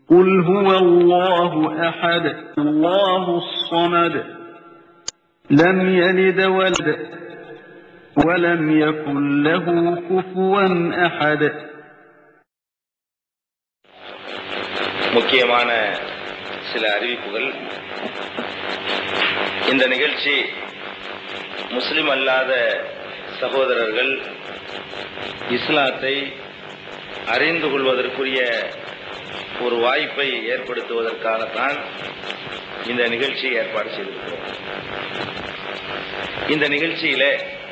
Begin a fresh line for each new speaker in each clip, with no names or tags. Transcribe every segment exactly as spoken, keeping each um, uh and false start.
قُلْ هُوَ اللَّهُ أَحَدٌ اللَّهُ الصَّمَدُ لَمْ يَلِدْ وَلَدْ وَلَمْ يَكُنْ لَهُ كُفُوًا أَحَدٌ.
முக்கியமான சில அறிவிப்புகள். இந்த நிகழ்ச்சி முஸ்லிம் அல்லாத சகோதரர்கள் இஸ்லாத்தை அறிந்து கொள்வதற்குரிய ஒரு வாய்ப்பை ஏற்படுத்துவதற்காகத்தான் இந்த நிகழ்ச்சியை ஏற்பாடு செய்திருக்கிறோம். இந்த நிகழ்ச்சியில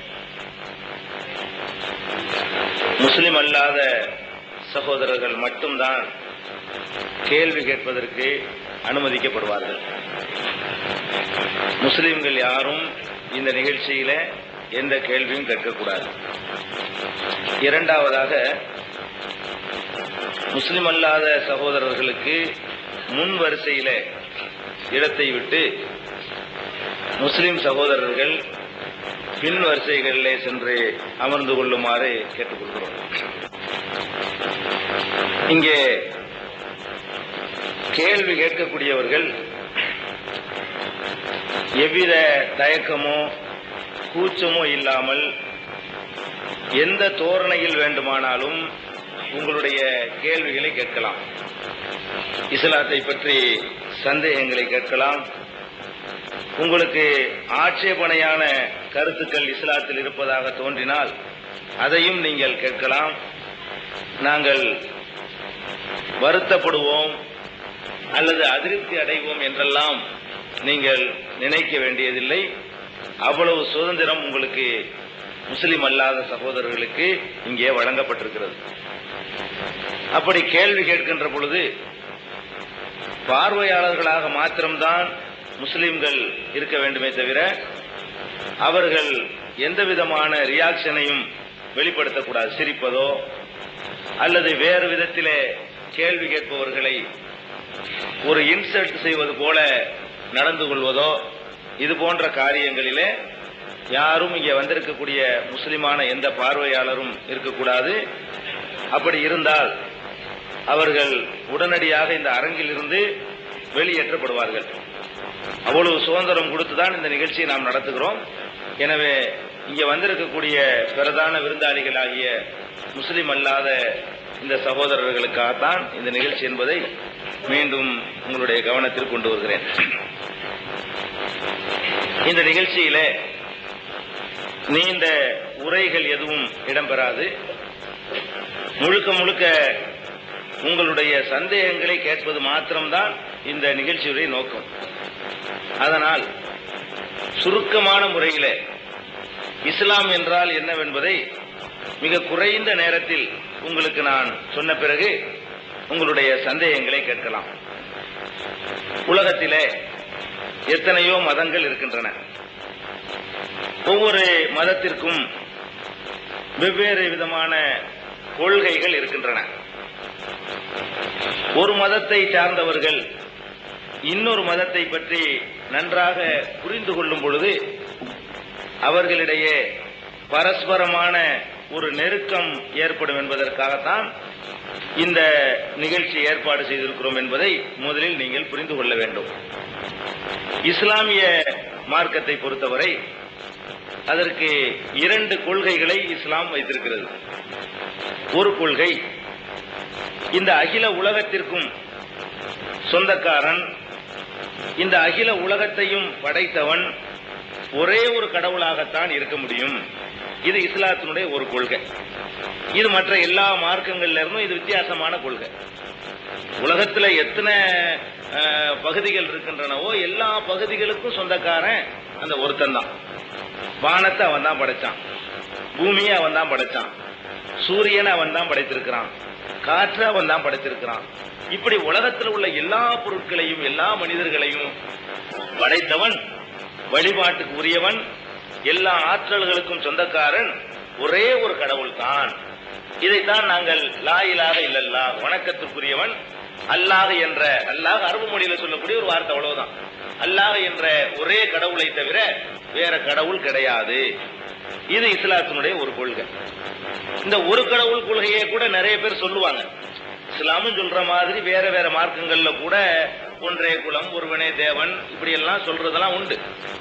முஸ்லிம் அல்லாத சகோதரர்கள் மட்டும்தான் கேள்வி கேட்பதற்கு அனுமதிக்கப்படுவார்கள். முஸ்லிம்கள் யாரும் இந்த நிகழ்ச்சியில எந்த கேள்வியும் கேட்கக்கூடாது. இரண்டாவதாக, முஸ்லிம் அல்லாத சகோதரர்களுக்கு முன் வரிசையில இடத்தை விட்டு முஸ்லிம் சகோதரர்கள் பின் வரிசைகளிலே சென்று அமர்ந்து கொள்ளுமாறு கேட்டுக்கொள்கிறோம். இங்கே கேள்வி கேட்கக்கூடியவர்கள் எவ்வித தயக்கமோ கூச்சமோ இல்லாமல் எந்த தோரணையில் வேண்டுமானாலும் உங்களுடைய கேள்விகளை கேட்கலாம். இஸ்லாத்தை பற்றி சந்தேகங்களை கேட்கலாம். உங்களுக்கு ஆட்சேபனையான கருத்துக்கள் இஸ்லாத்தில் இருப்பதாக தோன்றினால் அதையும் நீங்கள் கேட்கலாம். நாங்கள் வருத்தப்படுவோம் அல்லது அதிருப்தி அடைவோம் என்றெல்லாம் நீங்கள் நினைக்க வேண்டியதில்லை. அவ்வளவு சுதந்திரம் உங்களுக்கு முஸ்லிம் அல்லாத சகோதரர்களுக்கு இங்கே வழங்கப்பட்டிருக்கிறது. அப்படி கேள்வி கேட்கின்ற பொழுது பார்வையாளர்களாக மாத்திரம்தான் முஸ்லிம்கள் இருக்க வேண்டுமே தவிர அவர்கள் எந்த விதமான ரியாக்ஷனையும் வெளிப்படுத்தக்கூடாது. சிரிப்பதோ அல்லது வேறு விதத்திலே கேள்வி கேட்பவர்களை ஒரு இன்சல்ட் செய்வது போல நடந்து கொள்வதோ இது போன்ற காரியங்களிலே யாரும் இங்கே வந்திருக்கக்கூடிய முஸ்லிமான எந்த பார்வையாளரும் இருக்கக்கூடாது. அப்படி இருந்தால் அவர்கள் உடனடியாக இந்த அரங்கில் இருந்து வெளியேற்றப்படுவார்கள். அவ்வளவு சுதந்திரம் கொடுத்துதான் இந்த நிகழ்ச்சியை நாம் நடத்துகிறோம். எனவே இங்கே வந்திருக்கக்கூடிய பிரதான விருந்தாளிகளாகிய முஸ்லிம் அல்லாத இந்த சகோதரர்களுக்காகத்தான் இந்த நிகழ்ச்சி என்பதை மீண்டும் உங்களுடைய கவனத்தில் கொண்டு வருகிறேன். இந்த நிகழ்ச்சியில நீண்ட உரைகள் எதுவும் இடம்பெறாது. முழுக்க முழுக்க உங்களுடைய சந்தேகங்களை கேட்பது மாத்திரம்தான் இந்த நிகழ்ச்சியுடைய நோக்கம். அதனால் சுருக்கமான முறையில் இஸ்லாம் என்றால் என்னவென்பதை மிக குறைந்த நேரத்தில் உங்களுக்கு நான் சொன்ன பிறகு உங்களுடைய சந்தேகங்களை கேட்கலாம். உலகத்திலே எத்தனையோ மதங்கள் இருக்கின்றன. ஒவ்வொரு மதத்திற்கும் வெவ்வேறு விதமான கொள்கைகள் இருக்கின்றன. ஒரு மதத்தை சார்ந்தவர்கள் இன்னொரு மதத்தை பற்றி நன்றாக புரிந்து கொள்ளும் பொழுது அவர்களிடையே பரஸ்பரமான ஒரு நெருக்கம் ஏற்படும் என்பதற்காகத்தான் இந்த நிகழ்ச்சி ஏற்பாடு செய்திருக்கிறோம் என்பதை முதலில் நீங்கள் புரிந்து கொள்ள வேண்டும். இஸ்லாமிய மார்க்கத்தை பொறுத்தவரை அதற்கு இரண்டு கொள்கைகளை இஸ்லாம் வைத்திருக்கிறது. ஒரு கொள்கை, இந்த அகில உலகத்திற்கும் சொந்தக்காரன், இந்த அகில உலகத்தையும் படைத்தவன் ஒரே ஒரு கடவுளாகத்தான் இருக்க முடியும். இது இஸ்லாத்தினுடைய ஒரு கொள்கை. இது மற்ற எல்லா மார்க்கங்கள்ல இருந்தும் இது வித்தியாசமான கொள்கை. உலகத்தில் எத்தனை பகுதிகள் இருக்கின்றனவோ எல்லா பகுதிகளுக்கும் சொந்தக்காரன் அந்த ஒருத்தன் தான். வானத்தை அவன் தான் படைச்சான், பூமியை அவன் தான் படைச்சான், சூரியனை அவன் தான் படைத்திருக்கிறான், காற்றை அவன் தான் படைத்திருக்கிறான். இப்படி உலகத்தில் உள்ள எல்லா பொருட்களையும் எல்லா மனிதர்களையும் படைத்தவன், வழிபாட்டுக்கு உரியவன், எல்லா ஆற்றல்களுக்கும் சொந்தக்காரன் ஒரே ஒரு கடவுள் தான். இதைத்தான் நாங்கள் லா இலாஹ இல்லல்லாஹ், வணக்கத்திற்குரியவன் அல்லாஹ் என்ற, அல்லாஹ் அரபு மொழியில சொல்லக்கூடிய ஒரு வார்த்தை, அவ்வளவுதான். அல்லாஹ் என்ற ஒரே கடவுளை தவிர வேற கடவுள் கிடையாது. இது இஸ்லாத்தினுடைய ஒரு கொள்கை. இந்த ஒரு கடவுள் கொள்கையை கூட நிறைய பேர் சொல்லுவாங்க. இஸ்லாமும் சொல்ற மாதிரி வேற வேற மார்க்கங்கள்ல கூட ஒன்றே குலம் ஒருவனே தேவன் இப்படி எல்லாம் சொல்றதெல்லாம் உண்டு.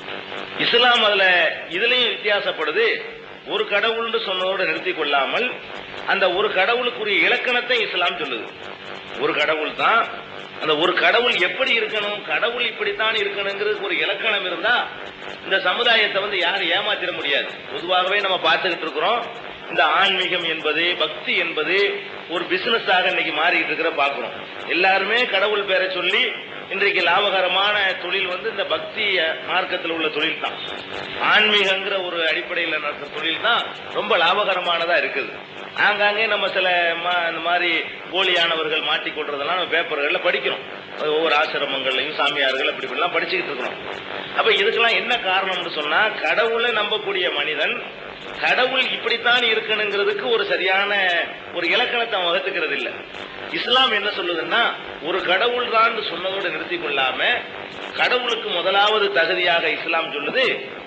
இஸ்லாம் அதுல இதுலயும் வித்தியாசப்படுது. ஒரு கடவுள்னு சொன்னதோடு நிறுத்தி கொள்ளாமல் அந்த ஒரு கடவுளுக்குரிய இலக்கணத்தை இஸ்லாம் சொல்லுது. ஒரு கடவுள் தான், அந்த ஒரு கடவுள் எப்படி இருக்கணும், கடவுள் இப்படித்தான் இருக்கணுங்கிறது ஒரு இலக்கணம் இருந்தா இந்த சமுதாயத்தை வந்து யாரும் ஏமாத்திட முடியாது. பொதுவாகவே நம்ம பார்த்துக்கிட்டு இருக்கிறோம், இந்த ஆன்மீகம் என்பது பக்தி என்பது ஒரு பிசினஸ் ஆக இன்னைக்கு மாறிட்டு இருக்கிற பாக்குறோம். எல்லாருமே கடவுள் பேரை சொல்லி இன்றைக்கு லாபகரமான தொழில் வந்து இந்த பக்தி மார்க்கத்தில் உள்ள தொழில் தான். ஆன்மீகங்கிற ஒரு அடிப்படையில் நடத்த தொழில் தான் ரொம்ப லாபகரமானதா இருக்குது. ஆங்காங்கே நம்ம சில இந்த மாதிரி போலியானவர்கள் மாட்டிக்கொள்றதெல்லாம் நம்ம பேப்பர்கள்ல படிக்கிறோம். ஒவ்வொரு ஆசிரமங்கள்லையும் சாமியார்கள் அப்படி இப்படிலாம் படிச்சுக்கிட்டு இருக்கிறோம். அப்ப இதுக்கெல்லாம் என்ன காரணம்னு சொன்னா, கடவுளை நம்பக்கூடிய மனிதன் கடவுள் இப்படித்தான் இருக்கணுங்கிறதுக்கு ஒரு சரியான ஒரு இலக்கணத்தை வகுத்துக்கிறது இல்லை. இஸ்லாம் என்ன சொல்லுதுன்னா, ஒரு கடவுள் தான் சொன்னதோடு நிறுத்தி கொள்ளாம கடவுளுக்கு முதலாவது தகுதியாக இஸ்லாம் சொல்லுது,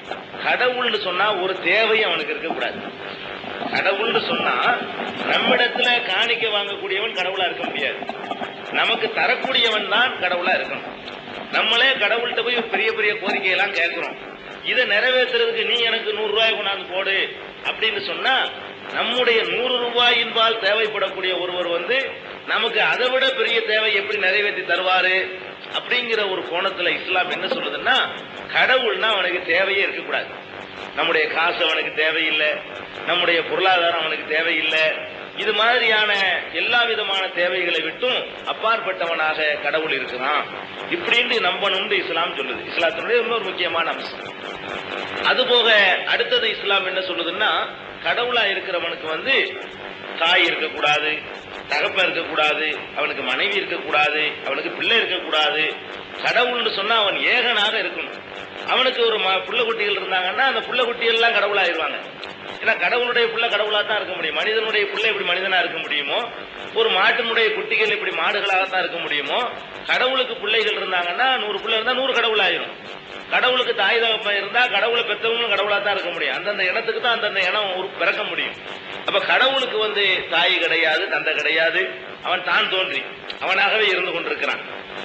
கடவுள்னு சொன்னா ஒரு தேவை அவனுக்கு இருக்கக்கூடாது. கடவுள்னு சொன்னா நம்மிடத்துல காணிக்க வாங்கக்கூடியவன் கடவுளா இருக்க முடியாது, நமக்கு தரக்கூடியவன் தான் கடவுளா இருக்கணும். நம்மளே கடவுள்கிட்ட போய் பெரிய பெரிய கோரிக்கையெல்லாம் கேட்கிறோம், இதை நிறைவேற்றுறதுக்கு நீ எனக்கு நூறு ரூபாய் கொண்டாந்து போடு அப்படின்னு சொன்னா, நம்முடைய நூறு ரூபாயின்பால் தேவைப்படக்கூடிய ஒருவர் வந்து நமக்கு அதை விட பெரிய தேவை எப்படி நிறைவேற்றி தருவாரு அப்படிங்கிற ஒரு கோணத்துல இஸ்லாம் என்ன சொல்லுதுன்னா, கடவுள்னா அவனுக்கு தேவையே இருக்கக்கூடாது. நம்முடைய காசு அவனுக்கு தேவையில்லை, நம்முடைய பொருளாதாரம் அவனுக்கு தேவையில்லை. இது மாதிரியான எல்லா விதமான தேவைகளை விட்டும் அப்பாற்பட்டவனாக கடவுள் இருக்கிறான் இப்படின்னு நம்பணும்னு இஸ்லாம் சொல்லுது. இஸ்லாத்தினுடைய இன்னொரு முக்கியமான அம்சம். அதுபோக அடுத்தது இஸ்லாம் என்ன சொல்லுதுன்னா, கடவுளா இருக்கிறவனுக்கு வந்து தாய் இருக்கக்கூடாது, தகப்பன் இருக்கக்கூடாது, அவனுக்கு மனைவி இருக்கக்கூடாது, அவனுக்கு பிள்ளை இருக்கக்கூடாது. கடவுள்னு சொன்னா அவன் ஏகனாக இருக்கணும். அவனுக்கு ஒரு புள்ள குட்டிகள் இருந்தாங்கன்னா அந்த புள்ள குட்டிகள் எல்லாம் கடவுளாயிருவாங்க. ஏன்னா கடவுளுடைய புள்ள கடவுளா தான் இருக்க முடியும். மனிதனுடைய புள்ள எப்படி மனிதனா இருக்க முடியுமோ, ஒரு மாட்டினுடைய குட்டிகள் எப்படி மாடுகளாகத்தான் இருக்க முடியுமோ, கடவுளுக்கு பிள்ளைகள் இருந்தாங்கன்னா நூறு பிள்ளை இருந்தா நூறு கடவுள் ஆயிரும். கடவுளுக்கு தாய் தகப்பன் இருந்தா கடவுளை பெற்றவங்களும் கடவுளா தான் இருக்க முடியும். அந்தந்த இனத்துக்கு தான் அந்தந்த இனம் பிறக்க முடியும். அப்ப கடவுளுக்கு வந்து தாய் கிடையாது, தந்தை கிடையாது, அவன் தான் தோன்றி அவனாகவே இருந்து கொண்டிருக்கிறான்.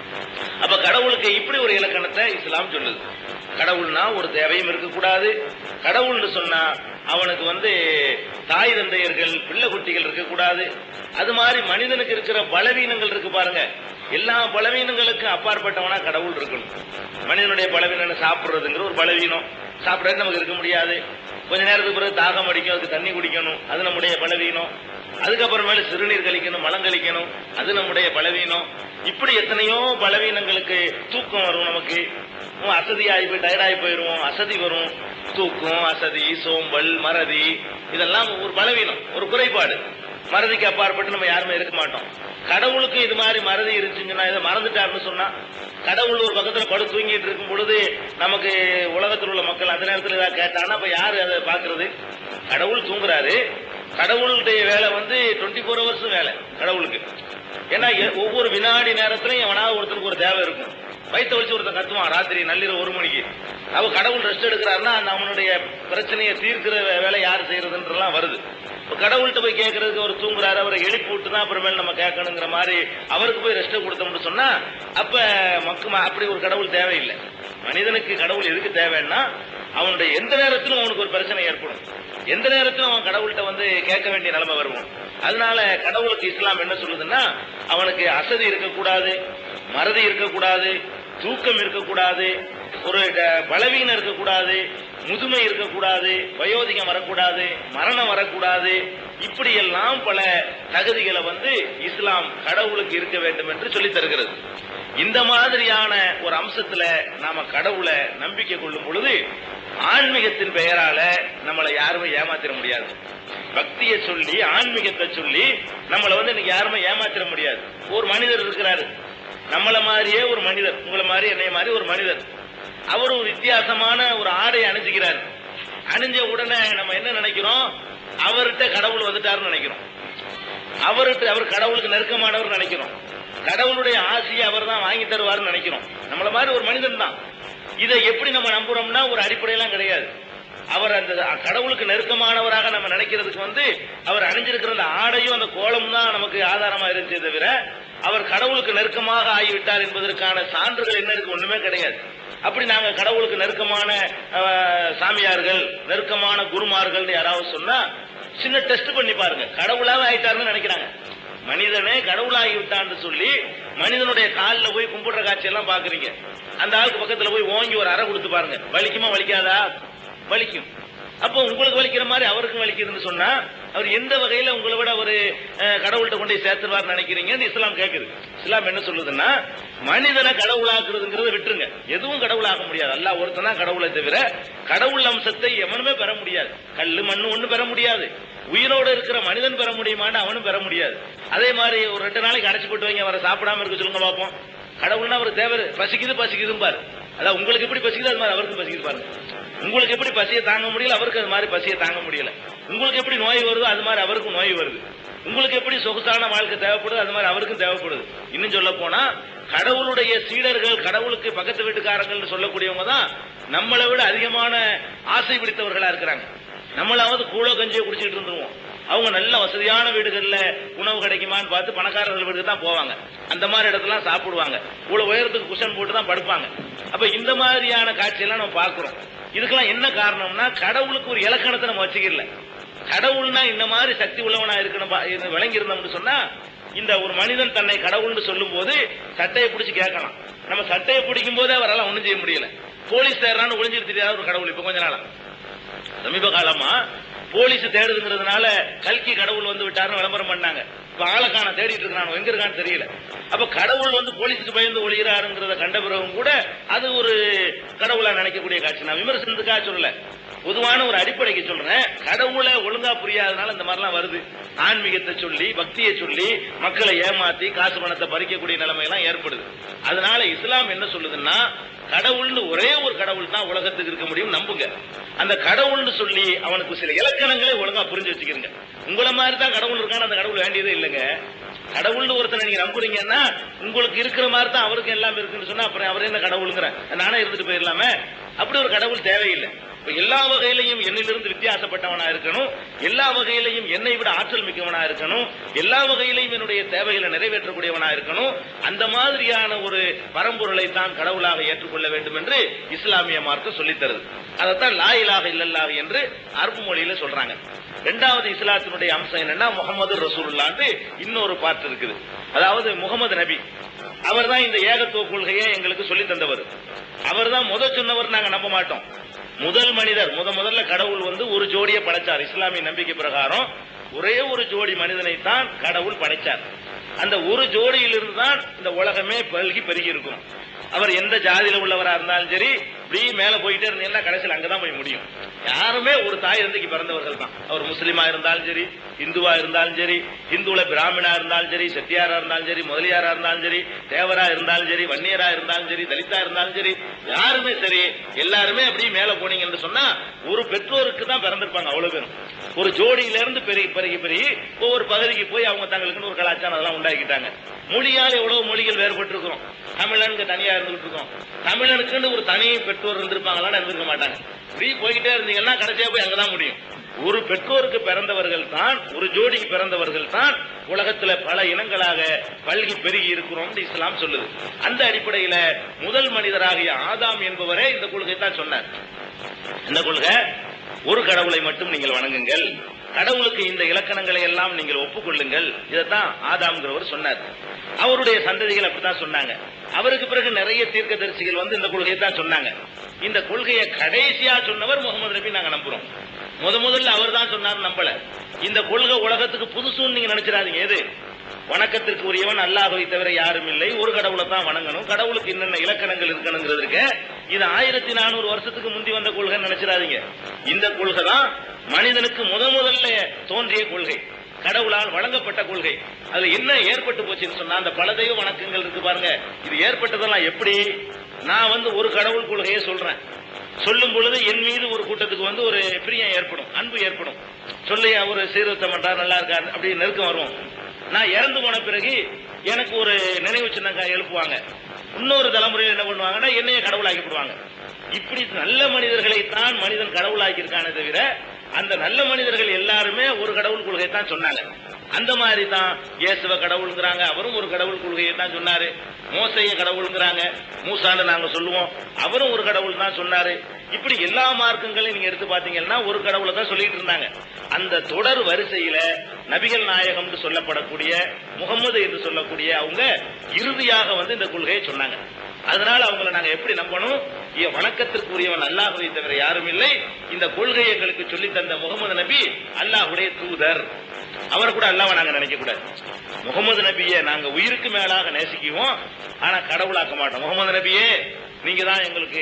அப்ப கடவுளுக்கு இப்படி ஒரு இலக்கணத்தை இஸ்லாம் சொல்லுது. கடவுள்னா ஒரு தேவையும் இருக்கக்கூடாது. கடவுள்னு சொன்னா அவனுக்கு வந்து தாய் தந்தையர்கள் பிள்ளை குட்டிகள் இருக்கக்கூடாது. அது மாதிரி மனிதனுக்கு இருக்கிற பலவீனங்கள் இருக்கு பாருங்க, எல்லா பலவீனங்களுக்கும் அப்பாற்பட்டவனா கடவுள் இருக்கணும். மனிதனுடைய பலவீனம் சாப்பிடுறதுங்கிற ஒரு பலவீனம், சாப்பிடறது நமக்கு இருக்க முடியாது. கொஞ்ச நேரத்துக்கு பிறகு தாகம் அடிக்கும், அதுக்கு தண்ணி குடிக்கணும், அது நம்முடைய பலவீனம். அதுக்கப்புறமேல சிறுநீர் கழிக்கணும், மலம் கழிக்கணும், அது நம்முடைய பலவீனம். இப்படி எத்தனையோ பலவீனங்களுக்கு தூக்கம் வரும், நமக்கு அசதியாகி போய் டயர்டாகி போயிடுவோம், அசதி வரும், தூக்கம், அசதி, சோம்பல், மறதி, இதெல்லாம் ஒரு பலவீனம், ஒரு குறைபாடு. மறதிக்கு அப்பாற்பட்டு நம்ம யாருமே இருக்க மாட்டோம். கடவுளுக்கு இது மாதிரி மறதி இருந்துச்சுன்னா, இதை மறந்துட்டாருன்னு சொன்னா, கடவுள் ஒரு பக்கத்துல படு தூங்கிட்டு இருக்கும் பொழுது நமக்கு உலகத்தில் உள்ள மக்கள் அந்த நேரத்தில் ஏதாவது கேட்டாங்கன்னா அப்ப யாரு அதை பாக்குறது? கடவுள் தூங்குறாரு, கடவுளுடைய வேலை வந்து டுவெண்ட்டி ஃபோர் ஹவர்ஸ் வேலை கடவுளுக்கு. ஏன்னா ஒவ்வொரு வினாடி நேரத்திலையும் எவனாவது ஒருத்தருக்கு ஒரு தேவை இருக்கும். வயிற்று வச்சு ஒருத்தன் கத்துவான் ராத்திரி நள்ளிரவு ஒரு மணிக்கு. அவ கடவுள் ரெஸ்ட் எடுக்கிறாருன்னா அந்த அவனுடைய பிரச்சனையை தீர்க்கிற வேலை யார் செய்யறதுன்றலாம் வருது. கடவுள்கிட்ட போய் கேட்கறதுக்கு அவர் தூங்குறாரு, அவரை எழுப்பி விட்டு தான் அப்புறமேல நம்ம கேட்கணுங்கிற மாதிரி அவருக்கு போய் ரெஸ்ட் கொடுத்தோம்னு சொன்னா அப்ப மக்கு அப்படி ஒரு கடவுள் தேவையில்லை. மனிதனுக்கு கடவுள் எதுக்கு தேவைன்னா, அவனுடைய எந்த நேரத்திலும் அவனுக்கு ஒரு பிரச்சனை ஏற்படும், எந்த நேரத்திலும் அவன் கடவுள்கிட்ட வந்து கேட்க வேண்டிய நிலைமை வருவோம். அதனால கடவுளுக்கு இஸ்லாம் என்ன சொல்லுதுன்னா, அவனுக்கு அசதி இருக்கக்கூடாது, மறதி இருக்கக்கூடாது, தூக்கம் இருக்கக்கூடாது, ஒரு பலவீனம் இருக்கக்கூடாது, முதுமை இருக்கக்கூடாது, வயோதிகம் வரக்கூடாது, மரணம் வரக்கூடாது. இப்படி எல்லாம் பல தகுதிகளை வந்து இஸ்லாம் கடவுளுக்கு இருக்க வேண்டும் என்று சொல்லி தருகிறது. இந்த மாதிரியான ஒரு அம்சத்துல நாம கடவுளை நம்பிக்கை கொள்ளும் பொழுது ஆன்மீகத்தின் பெயரால நம்மளை யாருமே ஏமாத்திர முடியாது. பக்தியை சொல்லி ஆன்மீகத்தை சொல்லி நம்மளை வந்து இன்னைக்கு யாருமே ஏமாத்திர முடியாது. ஒரு மனிதர் இருக்கிறாரு, நம்மள மாதிரியே ஒரு மனிதர், உங்களை மாதிரி என்னைய மாதிரி ஒரு மனிதர், அவர் ஒரு வித்தியாசமான ஒரு ஆடை அணிஞ்சுக்கிறார். அணிஞ்ச உடனே நம்ம என்ன நினைக்கிறோம், அவர்கிட்ட கடவுள் வந்துட்டாருன்னு நினைக்கிறோம். அவர்கிட்ட அவர் கடவுளுக்கு நெருக்கமானவர் நினைக்கிறோம். கடவுளுடைய ஆசையை அவர் தான் வாங்கி தருவார்னு நினைக்கிறோம். நம்மள மாதிரி ஒரு மனிதன் தான். இதை எப்படி நம்ம நம்புறோம்னா ஒரு அடிப்படையெல்லாம் கிடையாது. அவர் அந்த கடவுளுக்கு நெருக்கமானவராக நம்ம நினைக்கிறதுக்கு வந்து அவர் அணிஞ்சிருக்கிற அந்த ஆடையும் அந்த கோலம் தான் நமக்கு ஆதாரமா இருந்துச்சே தவிர அவர் கடவுளுக்கு நெருக்கமாக ஆகிவிட்டார் என்பதற்கான சான்றுகள் என்ன இருக்கு? ஒண்ணுமே கிடையாது. அப்படி நாங்க கடவுளுக்கு நெருக்கமான சாமியார்கள், நெருக்கமான குருமார்கள் யாராவது சொன்னா சின்ன டெஸ்ட் பண்ணி பாருங்க, கடவுளாவே ஆயிட்டாருன்னு நினைக்கிறாங்க. மனிதனே கடவுளாகி விட்டான்னு சொல்லி மனிதனுடைய காலில் போய் கும்பிடுற காட்சி எல்லாம் பாக்குறீங்க. அந்த ஆளுக்கு பக்கத்துல போய் ஓங்கி ஒரு அறை கொடுத்து பாருங்க, வலிக்குமா வலிக்காதா? வலிக்கும். அப்போ உங்களுக்கு வலிக்கிற மாதிரி அவருக்கும் வலிக்குதுன்னு சொன்னா அவர் எந்த வகையில உங்களை விட ஒரு கடவுள்கிட்ட கொண்டு சேர்த்துருவார் நினைக்கிறீங்க? இஸ்லாம் கேட்குது. இஸ்லாம் என்ன சொல்லுதுன்னா, மனிதனை கடவுளாக்குறதுங்கிறத விட்டுருங்க. எதுவும் கடவுளாக முடியாது. அல்லாஹ் ஒருத்தனா கடவுளை தவிர கடவுள் அம்சத்தை எவனுமே பெற முடியாது. கல்லு மண்ணு ஒண்ணு பெற முடியாது. உயிரோடு இருக்கிற மனிதன் பெற முடியுமான்னு அவனும் பெற முடியாது. அதே மாதிரி ஒரு ரெண்டு நாளைக்கு அடைச்சு போட்டு வைங்க, அவரை சாப்பிடாம இருக்க சொல்லுங்க பார்ப்போம். கடவுள்னா அவருக்கு தேவை, பசிக்குது பசிக்குதுன்னு பாரு. அதான் உங்களுக்கு எப்படி பசிக்குது அது மாதிரி அவருக்கும் பசிக்குது பாருங்க. உங்களுக்கு எப்படி பசியை தாங்க முடியல அவருக்கு அது மாதிரி பசியை தாங்க முடியல. உங்களுக்கு எப்படி நோய் வருதோ அது மாதிரி அவருக்கும் நோய் வருது. உங்களுக்கு எப்படி சொகுசான வாழ்க்கை தேவைப்படுது அது மாதிரி அவருக்கும் தேவைப்படுது. இன்னும் சொல்ல போனா கடவுளுடைய சீடர்கள், கடவுளுக்கு பக்கத்து வீட்டுக்காரர்கள் சொல்லக்கூடியவங்க தான் நம்மளை விட அதிகமான ஆசை பிடித்தவர்களா இருக்கிறாங்க. நம்மளாவது கூழோ கஞ்சியோ குடிச்சிட்டு இருந்துருவோம். அவங்க நல்ல வசதியான வீடுகள்ல உணவு கிடைக்குமான்னு பார்த்து பணக்காரர்கள் வீட்டுக்கு தான் போவாங்க. அந்த மாதிரி இடத்துல சாப்பிடுவாங்க. இவ்வளவு உயரத்துக்கு குஷன் போட்டு தான் படுப்பாங்க. அப்ப இந்த மாதிரியான காட்சியெல்லாம் நம்ம பார்க்கிறோம். இதுக்கெல்லாம் என்ன காரணம்னா, கடவுளுக்கு ஒரு இலக்கணத்தை நம்ம வச்சுக்கல. கடவுள்னா இந்த மாதிரி சக்தி உள்ளவனா இருக்கணும் விளங்கி இருந்தோம்னு சொன்னா, இந்த ஒரு மனிதன் தன்னை கடவுள்னு சொல்லும் போது சட்டையை பிடிச்சி கேட்கலாம். நம்ம சட்டையை பிடிக்கும் போதே அவரால் ஒண்ணும் செய்ய முடியல. போலீஸ் தேடுறான்னு ஒளிஞ்சிட்டு தெரியாத ஒரு கடவுள். இப்ப கொஞ்ச நாளா சமீப காலமா போலீஸ் தேடுதுங்கிறதுனால கல்கி கடவுள் வந்து விட்டாருன்னு விளம்பரம் பண்ணாங்க. இப்ப ஆளக்கான தேடிட்டு இருக்கானோ எங்க இருக்கான்னு தெரியல. அப்ப கடவுள் வந்து போலீஸுக்கு பயந்து ஒளிகிறாருங்கிறத கண்ட பிறகும் கூட அது ஒரு கடவுளா நினைக்கக்கூடிய காட்சி. நான் விமர்சனத்துக்காக சொல்லல, பொதுவான ஒரு அடிப்படைக்கு சொல்றேன். கடவுளை ஒழுங்கா புரியாதனால இந்த மாதிரிலாம் வருது. ஆன்மீகத்தை சொல்லி பக்தியை சொல்லி மக்களை ஏமாத்தி காசு பணத்தை பறிக்கக்கூடிய நிலைமை எல்லாம் ஏற்படுது. அதனால இஸ்லாம் என்ன சொல்லுதுன்னா, கடவுள்னு ஒரே ஒரு கடவுள் தான் உலகத்துக்கு இருக்க முடியும் நம்புங்க. அந்த கடவுள்னு சொல்லி அவனுக்கு சில இலக்கணங்களை ஒழுங்கா புரிஞ்சு வச்சுக்கிறீங்க. உங்களை மாதிரி தான் கடவுள் இருக்கான்னு அந்த கடவுள் வேண்டியதே இல்லைங்க. கடவுள்னு ஒருத்தனை நீங்க நம்புறீங்கன்னா உங்களுக்கு இருக்கிற மாதிரி தான் அவருக்கு எல்லாம் இருக்குன்னு சொன்னா அப்புறம் அவரே என்ன கடவுளுங்கிற நானே இருந்துட்டு போயிடலாமே. அப்படி ஒரு கடவுள் தேவையில்லை. எல்லா வகையிலையும் என்னிலிருந்து வித்தியாசப்பட்டவனா இருக்கணும், எல்லா வகையிலையும் என்னை விட ஆற்றல் மிக்கவனா இருக்கணும், எல்லா வகையிலையும் என்னுடைய தேவைகளை நிறைவேற்றக்கூடியவனா இருக்கணும். அந்த மாதிரியான ஒரு பரம்பொருளை தான் கடவுளாக ஏற்றுக்கொள்ள வேண்டும் என்று இஸ்லாமிய மார்க்கம் சொல்லித் தருது. அதைத்தான் லா இலாஹ இல்லல்லாஹ் என்று அரபு மொழியில சொல்றாங்க. இரண்டாவது இஸ்லாத்தினுடைய அம்சம் என்னன்னா, முகமது ரசூலுல்லாஹ்னு இன்னொரு பாட்டு இருக்குது. அதாவது முகமது நபி அவர் தான் இந்த ஏகத்துவ கொள்கையை எங்களுக்கு சொல்லி தந்தவர். அவர் தான் முதல் சொன்னவர். நாங்க நம்ப மாட்டோம். முதல் மனிதர் முத முதல்ல கடவுள் வந்து ஒரு ஜோடியை படைச்சார். இஸ்லாமிய நம்பிக்கை பிரகாரம் ஒரே ஒரு ஜோடி மனிதனை தான் கடவுள் படைச்சார். அந்த ஒரு ஜோடியிலிருந்து தான் இந்த உலகமே பல்கி பெருகி இருக்கும். அவர் எந்த ஜாதியில உள்ளவரா இருந்தாலும் சரி, இப்படி மேல போயிட்டே இருந்தீங்கன்னா கடைசியில் அங்கதான் போய் முடியும். யாருமே ஒரு தாய் இருந்துக்கு பிறந்தவர்கள் தான். அவர் முஸ்லீமா இருந்தாலும் சரி, இந்துவா இருந்தாலும் சரி, இந்துல பிராமணா இருந்தாலும் சரி, செட்டியாரா இருந்தாலும் சரி, முதலியாரா இருந்தாலும் சரி, தேவரா இருந்தாலும் சரி, வன்னியரா இருந்தாலும் சரி, தலித்தா இருந்தாலும் சரி, யாருமே சரி, எல்லாருமே அப்படி மேல போனீங்கன்னு சொன்னா ஒரு பெற்றோருக்கு தான் பிறந்திருப்பாங்க. அவ்வளவு பேரும் ஒரு ஜோடியில இருந்து பெருகி பெருகி பெருகி ஒவ்வொரு பகுதிக்கு போய் அவங்க தங்களுக்குன்னு ஒரு கலாச்சாரம் அதெல்லாம் உண்டாக்கிட்டாங்க. மொழியால் எவ்வளவு மொழிகள் வேறுபட்டு இருக்கிறோம். தமிழனுக்கு தனியா இருந்துகிட்டு இருக்கோம். தமிழனுக்குன்னு ஒரு தனி பெற்றோர் இருந்திருப்பாங்களான்னு இருந்திருக்க மாட்டாங்க. இப்படி போய்கிட்டே இருந்தீங்கன்னா கடைசியா போய் அங்கதான் முடியும். ஒரு பெற்றோருக்கு பிறந்தவர்கள் தான், ஒரு ஜோடிக்கு பிறந்தவர்கள் தான் உலகத்துல பல இனங்களாக பல்கி பெருகி இருக்கிறோம் இஸ்லாம் சொல்லுது. அந்த அடிப்படையில முதல் மனிதராகிய ஆதாம் என்பவரே இந்த கொள்கை தான் சொன்னார். இந்த கொள்கை, ஒரு கடவுளை மட்டும் நீங்கள் வணங்குங்கள், கடவுளுக்கு இந்த இலக்கணங்களை எல்லாம் நீங்கள் ஒப்புக்கொள்ளுங்கள். இதைத்தான் ஆதாம்ங்கிறவர் சொன்னார். அவருடைய சந்ததிகள் அப்படித்தான் சொன்னாங்க. அவருக்கு பிறகு நிறைய தீர்க்கதரிசிகள் வந்து இந்த கொள்கையை தான் சொன்னாங்க. இந்த கொள்கையை கடைசியா சொன்னவர் முகமது நபி நாங்க நம்புறோம். முத முதல்ல அவர் தான் சொன்னார், நம்பல. இந்த கொள்கை உலகத்துக்கு புதுசுன்னு நீங்க நினைச்சிடாதீங்க. எது வணக்கத்திற்கு உரியவன் அல்லாஹ்வை தவிர யாரும் இல்லை, ஒரு கடவுளை தான் வணங்கணும், கடவுளுக்கு என்னென்ன இலக்கணங்கள் இருக்கணுங்கிறதுக்கு இது ஆயிரத்தி நானூறு வருஷத்துக்கு முந்தி வந்த கொள்கை நினைச்சிடாதீங்க. இந்த கொள்கை தான் மனிதனுக்கு முத முதல்ல தோன்றிய கொள்கை, கடவுளால் வழங்கப்பட்ட கொள்கை. அதுல என்ன ஏற்பட்டு போச்சுன்னு சொன்னா, அந்த பல தெய்வ வணக்கங்கள் இருக்கு பாருங்க, இது ஏற்பட்டதெல்லாம் எப்படி? நான் வந்து ஒரு கடவுள் கொள்கையை சொல்றேன், சொல்லும் பொழுது என் மீது ஒரு கூட்டத்துக்கு வந்து ஒரு பிரியம் ஏற்படும், அன்பு ஏற்படும், சொல்ல ஒரு சீர்திருத்தம் பண்றாரு, நல்லா இருக்காரு, அப்படி நெருக்கம் வரும். நான் இறந்து போன பிறகு எனக்கு ஒரு நினைவு சின்னம் எழுப்புவாங்க. இன்னொரு தலைமுறையில் என்ன பண்ணுவாங்கன்னா என்னைய கடவுளாக்கிடுவாங்க. இப்படி நல்ல மனிதர்களை தான் மனிதன் கடவுளாக்கி இருக்கானே தவிர அந்த நல்ல மனிதர்கள் எல்லாருமே ஒரு கடவுள் கொள்கை தான் சொன்னாங்க. அந்த மாதிரி தான் இயேசுவ கடவுள்ங்கிறாங்க, அவரும் ஒரு கடவுள் கொள்கையை தான் சொன்னாரு. மோசைய கடவுள்ங்கிறாங்க, மூசான்னு நாங்க சொல்லுவோம், அவரும் ஒரு கடவுள் தான் சொன்னாரு. இப்படி எல்லா மார்க்கங்களையும் நீங்க எடுத்து பாத்தீங்கன்னா ஒரு கடவுளை தான் சொல்லிட்டு இருந்தாங்க. அந்த தொடர் வரிசையில நபிகள் நாயகம் சொல்லப்படக்கூடிய முகமது என்று சொல்லக்கூடிய அவங்க இறுதியாக வந்து இந்த கொள்கையை சொன்னாங்க. அதனால அவங்களை நாங்க எப்படி நம்பணும்? வணக்கத்திற்குரியவன் அல்லாஹ்வை தவிர யாரும் இல்லை. இந்த கொள்கையை எங்களுக்கு சொல்லி தந்த முகமது நபி அல்லாஹ்வுடைய தூதர். அவரை கூட அல்லாஹ்வை நாங்க நினைக்க கூடாது. முகமது நபியை நாங்க உயிருக்கு மேலாக நேசிக்குவோம், ஆனா கடவுளாக்க மாட்டோம். முகமது நபியே நீங்க தான் எங்களுக்கு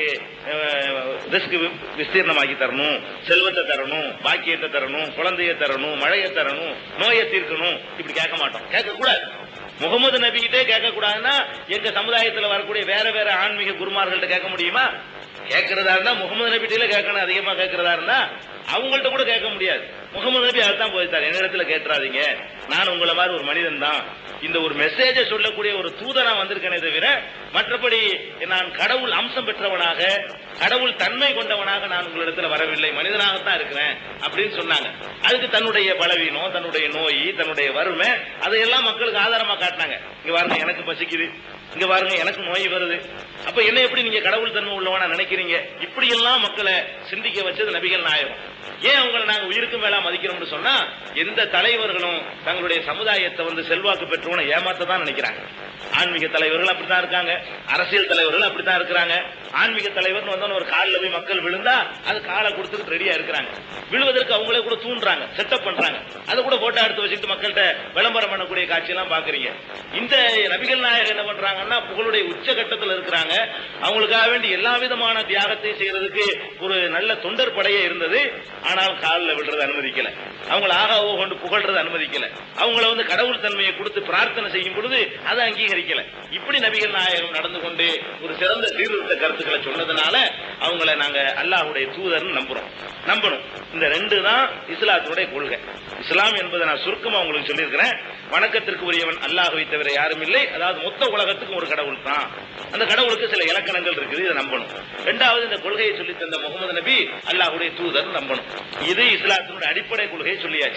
ரிஸ்க் விஸ்தீர்ணமாக்கி தரணும், செல்வத்தை தரணும், பாக்கியத்தை தரணும், குழந்தைய தரணும், மழையை தரணும், நோயை தீர்க்கணும், இப்படி கேட்க மாட்டோம், கேட்க கூடாது. முகமது நபிகிட்டே கேட்க கூடாதுன்னா எங்க சமுதாயத்தில் வரக்கூடிய வேற வேற ஆன்மீக குருமார்கள்ட்ட கேட்க முடியுமா? கேட்கறதா இருந்தா முகமது நபிட்டில கேட்கணும். அதிகமா கேட்கறதா இருந்தா அவங்கள்ட்ட கூட கேட்க முடியாது. முகமது நபி அதான் போயிட்டார், என்னிடத்துல கேட்டுறாதீங்க, நான் உங்களை மாதிரி ஒரு மனிதன் தான், இந்த ஒரு மெசேஜை சொல்லக்கூடிய ஒரு தூதனா வந்திருக்கேனே தவிர மற்றபடி நான் கடவுள் அம்சம் பெற்றவனாக கடவுள் தன்மை கொண்டவனாக நான் உங்களிடத்துல வரவில்லை, மனிதனாகத்தான் இருக்கிறேன் அப்படின்னு சொன்னாங்க. அதுக்கு தன்னுடைய பலவீனம், தன்னுடைய நோய், தன்னுடைய வறுமை அதையெல்லாம் மக்களுக்கு ஆதாரமா காட்டினாங்க. இங்க பாருங்க எனக்கு பசிக்குது, இங்க பாருங்க எனக்கு நோய் வருது, அப்ப என்ன எப்படி நீங்க கடவுள் தன்மை உள்ளவனா நினைக்கிறீங்க? இப்படி எல்லாம் மக்களை சிந்திக்க வச்சது நபிகள் நாயகம். ஏன் அவங்களை நாங்க உயிருக்கு மேலா மதிக்கிறோம்னு சொன்னா எந்த தலைவர்களும் தங்களுடைய சமுதாயத்தை வந்து செல்வாக்கு பெற்றவனை ஏமாத்த தான் நினைக்கிறாங்க. ஆன்மீக தலைவர்கள் அப்படித்தான் இருக்காங்க, அரசியல் தலைவர்கள் அப்படித்தான் இருக்கிறாங்க. ஆன்மீக தலைவர் வந்தோன்னு ஒரு காலில் போய் மக்கள் விழுந்தா அது காலை கொடுத்துட்டு ரெடியா இருக்கிறாங்க. விழுவதற்கு அவங்களே கூட தூண்டுறாங்க, செட்டப் பண்றாங்க. அதை கூட போட்டோ எடுத்து வச்சுட்டு மக்கள்கிட்ட விளம்பரம் பண்ணக்கூடிய காட்சியெல்லாம் பாக்குறீங்க. இந்த நபிகள் நாயகம் என்ன பண்றாங்கன்னா புகழுடைய உச்சகட்டத்தில் இருக்கிறாங்க. அவங்களுக்காக வேண்டி எல்லா விதமான தியாகத்தையும் செய்யறதுக்கு ஒரு நல்ல தொண்டர் படையே இருந்தது. ஆனால் காலில் விடுறது அனுமதிக்கல, அவங்களை ஆகாவோ கொண்டு புகழ்றது அனுமதிக்கல, அவங்கள வந்து கடவுள் தன்மையை கொடுத்து பிரார்த்தனை செய்யும் பொழுது அதை அங்கீகரிக்கல. இப்படி நபிகள் நாயகம் நடந்து கொண்டு ஒரு சிறந்த சீர்திருத்த கருத்துக்களை சொன்னதுனால அவங்கள நாங்க அல்லாஹ்வுடைய தூதர்னு நம்புறோம், நம்பணும். இந்த ரெண்டு தான் இஸ்லாத்துடைய கொள்கை. இஸ்லாம் என்பதை நான் சுருக்கமா உங்களுக்கு சொல்லியிருக்கிறேன். வணக்கத்திற்கு உரியவன் அல்லாஹ்வை தவிர யாரும் இல்லை, அதாவது மொத்த உலகத்துக்கும் ஒரு கடவுள் தான். அந்த கடவுளுக்கு சில இலக்கணங்கள் இருக்குது, இதை நம்பணும். இரண்டாவது இந்த கொள்கையை சொல்லி தந்த முகமது நபி அல்லாஹ்வுடைய தூதர் நம்பணும். இது இஸ்லாத்தினுடைய அடிப்படை கொள்கையை சொல்லியாச்சு.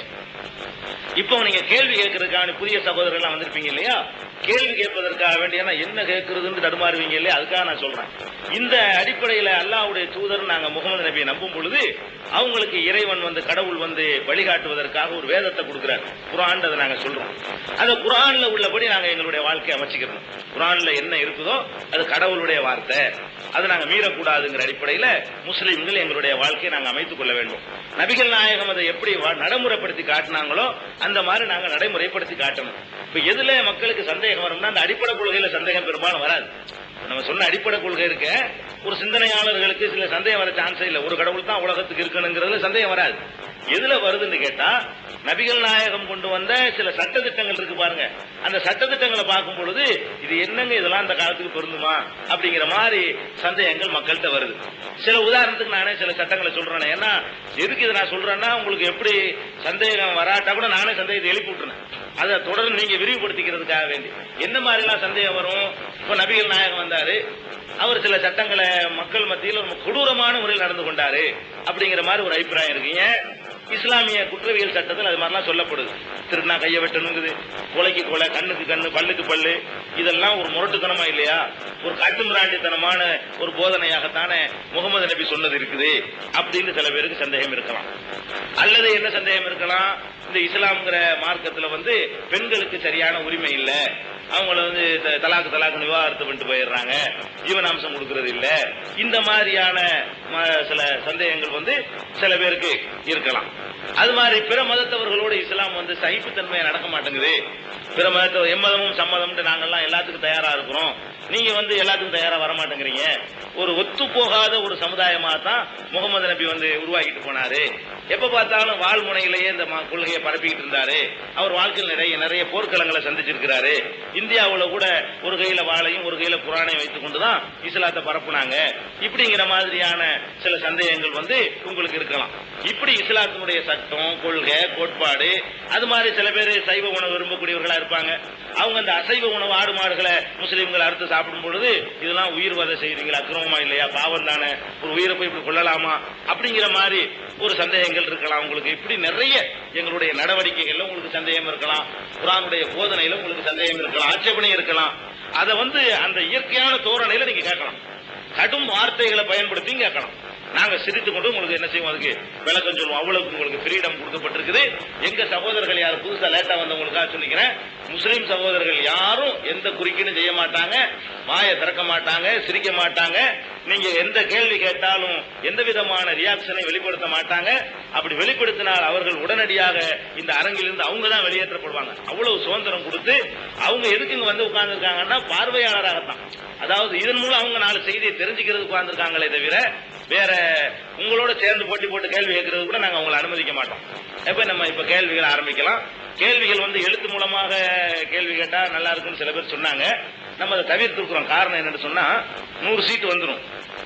இப்போ நீங்க கேள்வி கேட்கறதுக்கான புதிய சகோதரர்கள் வந்திருப்பீங்க இல்லையா? கேள்வி கேட்பதற்காக வேண்டிய என்ன கேட்கறதுன்னு தடுமாறுவீங்க இல்லையா? அதுக்காக நான் சொல்றேன். இந்த அடிப்படையில் அல்லாஹ்வுடைய தூதர் நாங்க முகமது நபியை நம்பும் பொழுது அவங்களுக்கு இறைவன் வந்து கடவுள் வந்து வழிகாட்டுவதற்காக ஒரு வேதத்தை கொடுக்கிறார், குர்ஆன். அதை நாங்க சொல்றோம். அந்த குர்ஆன்ல உள்ளபடி நாங்க எங்களுடைய வாழ்க்கையை அமைச்சுக்கிறோம். குர்ஆன்ல என்ன இருக்குதோ அது கடவுளுடைய வார்த்தை, அதை நாங்க மீறக்கூடாதுங்கிற அடிப்படையில் முஸ்லிம்கள் எங்களுடைய வாழ்க்கையை நாங்க அமைத்துக் கொள்ள வேண்டும். நபிகள் நாயகம் அதை எப்படி நடைமுறைப்படுத்தி காட்டினாங்களோ அந்த மாதிரி நாங்க நடைமுறைப்படுத்தி காட்டணும். இப்ப எதுல மக்களுக்கு சந்தேகம் வரும்னா அந்த அடிப்படை கொள்கையில சந்தேகம் பெரும்பாலும் வராது. நம்ம சொன்ன அடிப்படை கொள்கை இருக்க ஒரு சிந்தனையாளர்களுக்கு சில சந்தேகம் வர சான்ஸே இல்லை. ஒரு கடவுள் தான் உலகத்துக்கு இருக்கணுங்கிறதுல சந்தேகம் வராது. எதுல வருதுன்னு கேட்டா நபிகள் நாயகம் கொண்டு வந்த சில சட்டத்திட்டங்கள் இருக்கு பாருங்க. அந்த சட்டத்திட்டங்களை பார்க்கும் பொழுது இது என்னங்க இதெல்லாம் அந்த காலத்துக்கு பொருந்துமா அப்படிங்கிற மாதிரி சந்தேகங்கள் மக்கள்கிட்ட வருது. சில உதாரணத்துக்கு நானே சில சட்டங்களை சொல்றேன். ஏன்னா எதுக்கு இதை நான் சொல்றேன்னா உங்களுக்கு எப்படி சந்தேகம் வராட்டா கூட நானே சந்தேகத்தை எழுப்பி விட்டுறேன். அதை தொடர்ந்து நீங்க விரிவுபடுத்திக்கிறதுக்காக வேண்டி என்ன மாதிரி எல்லாம் சந்தேகம் வரும். இப்ப நபிகள் நாயகம் வந்தாரு, அவர் சில சட்டங்களை மக்கள் மத்தியில் ஒரு கொடூரமான முறையில் நடந்து கொண்டாரு அப்படிங்கிற மாதிரி ஒரு அபிப்பிராயம் இருக்குங்க. இஸ்லாமிய குற்றவியல் சட்டத்தில் அது மாதிரிலாம் சொல்லப்படுது. திருநா கையை வெட்டணுங்குது, கொலைக்கு கொலை, கண்ணுக்கு கண்ணு, பல்லுக்கு பல்லு, இதெல்லாம் ஒரு முரட்டுத்தனமா இல்லையா? ஒரு காட்டுமிராண்டித்தனமான ஒரு போதனையாகத்தானே முகமது நபி சொன்னது இருக்குது அப்படின்னு சில பேருக்கு சந்தேகம் இருக்கலாம். அல்லது என்ன சந்தேகம் இருக்கலாம், இந்த இஸ்லாம்ங்கிற மார்க்கத்தில் வந்து பெண்களுக்கு சரியான உரிமை இல்லை, அவங்கள வந்து தலாக்கு தலாக்கு விவாகரத்து பண்ணிட்டு போயிடுறாங்க, ஜீவனாம்சம் கொடுக்கறது இல்ல, இந்த மாதிரியான சில சந்தேகங்கள் வந்து சில பேருக்கு இருக்கலாம். அது மாதிரி பிற மதத்தவர்களோடு இஸ்லாம் வந்து சகிப்புத்தன்மையை நடக்க மாட்டேங்குது. பிற மதத்தை எம்மதமும் சம்மதம் நாங்கெல்லாம் எல்லாத்துக்கும் தயாரா இருக்கிறோம், நீங்க வந்து எல்லாத்துக்கும் தயாரா வர மாட்டேங்கிறீங்க. ஒரு ஒத்து போகாத ஒரு சமுதாயமா தான் முகமது நபி வந்து உருவாக்கிட்டு போனாரு. எப்ப பார்த்தாலும் வாழ்முனையிலேயே இந்த கொள்கையை பரப்பிக்கிட்டு இருந்தாரு. அவர் வாழ்க்கையில் நிறைய நிறைய போர்க்களங்களை சந்திச்சிருக்கிறாரு. இந்தியாவில் கூட ஒரு கையில வாளையும் ஒரு கையில குரானையும் வைத்துக் கொண்டுதான் இஸ்லாத்தை பரப்புனாங்க. இப்படிங்கிற மாதிரியான சில சந்தேகங்கள் வந்து உங்களுக்கு இருக்கலாம். இப்படி இஸ்லாத்தினுடைய சட்டம், கொள்கை, கோட்பாடு, அது மாதிரி சில பேர் சைவ உணவு விரும்பக்கூடியவர்களா இருப்பாங்க. அவங்க அந்த அசைவ உணவு ஆடு மாடுகளை முஸ்லீம்கள் அறுத்து சாப்பிடும் பொழுது இதெல்லாம் உயிர் வதை செய்வீங்களா, அக்கிரமமா இல்லையா, பாவம் தானே, ஒரு உயிரை போய் இப்படி கொள்ளலாமா அப்படிங்கிற மாதிரி ஒரு சந்தேகங்கள் இருக்கலாம் உங்களுக்கு. இப்படி நிறைய எங்களுடைய நடவடிக்கைகள்ல உங்களுக்கு சந்தேகம் இருக்கலாம், குர்ஆனுடைய போதனையில உங்களுக்கு சந்தேகம் இருக்கலாம், ஆட்சேபனை இருக்கலாம். அதை வந்து அந்த இயற்கையான தோரணையில நீங்க கேட்கலாம், கடும் வார்த்தைகளை பயன்படுத்தி கேட்கலாம். நாங்க சிரித்து கொண்டு உங்களுக்கு என்ன செய்வோம், அதுக்கு விளக்கம் சொல்லுவோம். அவ்வளவுக்கு உங்களுக்கு ஃப்ரீடம் கொடுக்கப்பட்டிருக்குது. எங்க சகோதரர்கள் யாரும் புதுசா லேட்டா வந்தவங்களுக்காக சொல்லிக்கிறேன், முஸ்லீம் சகோதரர்கள் யாரும் எந்த குறுக்கீடும் செய்ய மாட்டாங்க, வாயை திறக்க மாட்டாங்க, சிரிக்க மாட்டாங்க. நீங்க எந்த கேள்வி கேட்டாலும் எந்த விதமான ரியாக்ஷனை வெளிப்படுத்த மாட்டாங்க. அப்படி வெளிப்படுத்தினால் அவர்கள் உடனடியாக இந்த அரங்கிலிருந்து அவங்க தான் வெளியேற்றப்படுவாங்க. அவ்வளவு சுதந்திரம் கொடுத்து அவங்க எதுக்கு இங்க வந்து உட்கார்ந்து இருக்காங்கன்னா பார்வையாளராகத்தான். அதாவது இதன் மூலம் அவங்க நாலு செய்தியை தெரிஞ்சுக்கிறது உட்கார்ந்துருக்காங்களே தவிர வேற உங்களோட சேர்ந்து போட்டி போட்டு கேள்வி கேட்கறது கூட நாங்க அவங்களை அனுமதிக்க மாட்டோம். எப்ப நம்ம இப்ப கேள்விகளை ஆரம்பிக்கலாம். கேள்விகள் வந்து எழுத்து மூலமாக கேள்வி கேட்டா நல்லா இருக்குன்னு சில பேர் சொன்னாங்க. நம்ம அதை தவிர்த்திருக்கிறோம். காரணம் என்னன்னு சொன்னா, நூறு சீட்டு வந்துடும்,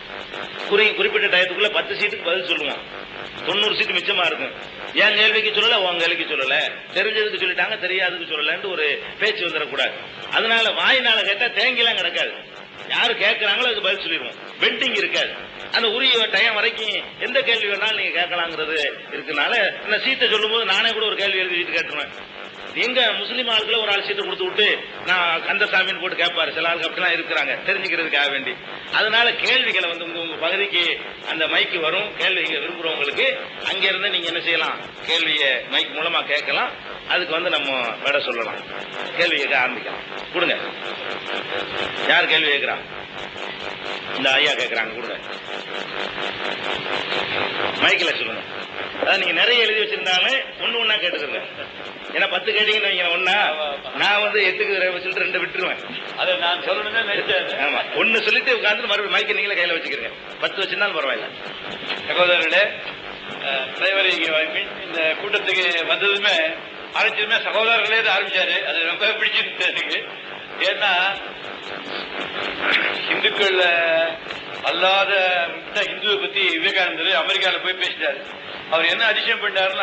குறி குறிப்பிட்ட டயத்துக்குள்ள பத்து சீட்டுக்கு பதில் சொல்லுவோம், தொண்ணூறு சீட்டு மிச்சமா இருக்கும். என் கேள்விக்கு சொல்லல, உங்க கேள்விக்கு சொல்லல, தெரிஞ்சதுக்கு சொல்லிட்டாங்க, தெரியாததுக்கு சொல்லலன்னு ஒரு பேச்சு வந்துடக்கூடாது. அதனால வாயினால கேட்டா தேங்கிலாம் கிடக்காது. யாரு கேட்கிறாங்களோ அதுக்கு பதில் சொல்லிடுவோம், பெண்டிங் இருக்காது. அந்த உரிய டைம் வரைக்கும் எந்த கேள்வி வேணாலும் நீங்க கேட்கலாங்கிறது இருக்கனால இந்த சீட்டை சொல்லும் போது நானே கூட ஒரு கேள்வி எழுதிட்டு கேட்டுருவேன். எங்க முஸ்லீம் ஆளுக்களை ஒரு ஆள் சீட்டை கொடுத்து விட்டு நான் கந்தசாமின்னு போட்டு கேட்பாரு. சில ஆளுக்கு அப்படிலாம் இருக்கிறாங்க, தெரிஞ்சுக்கிறதுக்காக வேண்டி. அதனால கேள்விகளை வந்து உங்க உங்க பகுதிக்கு அந்த மைக்கு வரும். கேள்வி விரும்புறவங்களுக்கு அங்க இருந்து நீங்க என்ன செய்யலாம், கேள்வியை மைக் மூலமா கேட்கலாம். அதுக்கு வந்து நம்ம விட சொல்லலாம், கேள்வி கேட்க ஆரம்பிக்கலாம். கொடுங்க, யார் கேள்வி கேட்கிறா? இந்த ஐயா கேட்கிறாங்க, கொடுங்க, மைக்கில் சொல்லுங்க. அதான் நீங்க நிறைய எழுதி வச்சிருந்தாலும் ஒண்ணு ஒன்னா கேட்டுக்கிறங்க. ஏன்னா பத்து கேட்டீங்கன்னு ஒன்னா, நான் வந்து எட்டுக்கு சொல்லிட்டு ரெண்டு விட்டுருவேன். அதை நான் சொல்லணும்னு நினைச்சேன். ஆமா, ஒன்னு சொல்லிட்டு உட்காந்து மறுபடியும் மைக்கை நீங்களே கையில வச்சுக்கிறீங்க. பத்து வச்சிருந்தாலும் பரவாயில்ல.
சகோதரர்களே, தலைவர் இந்த கூட்டத்துக்கு வந்ததுமே ஆரம்பிச்சதுமே சகோதரர்களே ஆரம்பிச்சாரு. அது ரொம்ப பிடிச்சிருந்தது எனக்கு. ஏன்னா இந்துக்கள் அல்லாத இந்துவை பத்தி விவேகானந்தர் அமெரிக்காவில் போய் பேசிட்டாரு. அவர் என்ன அதிசயம் பண்ணாருன்னா,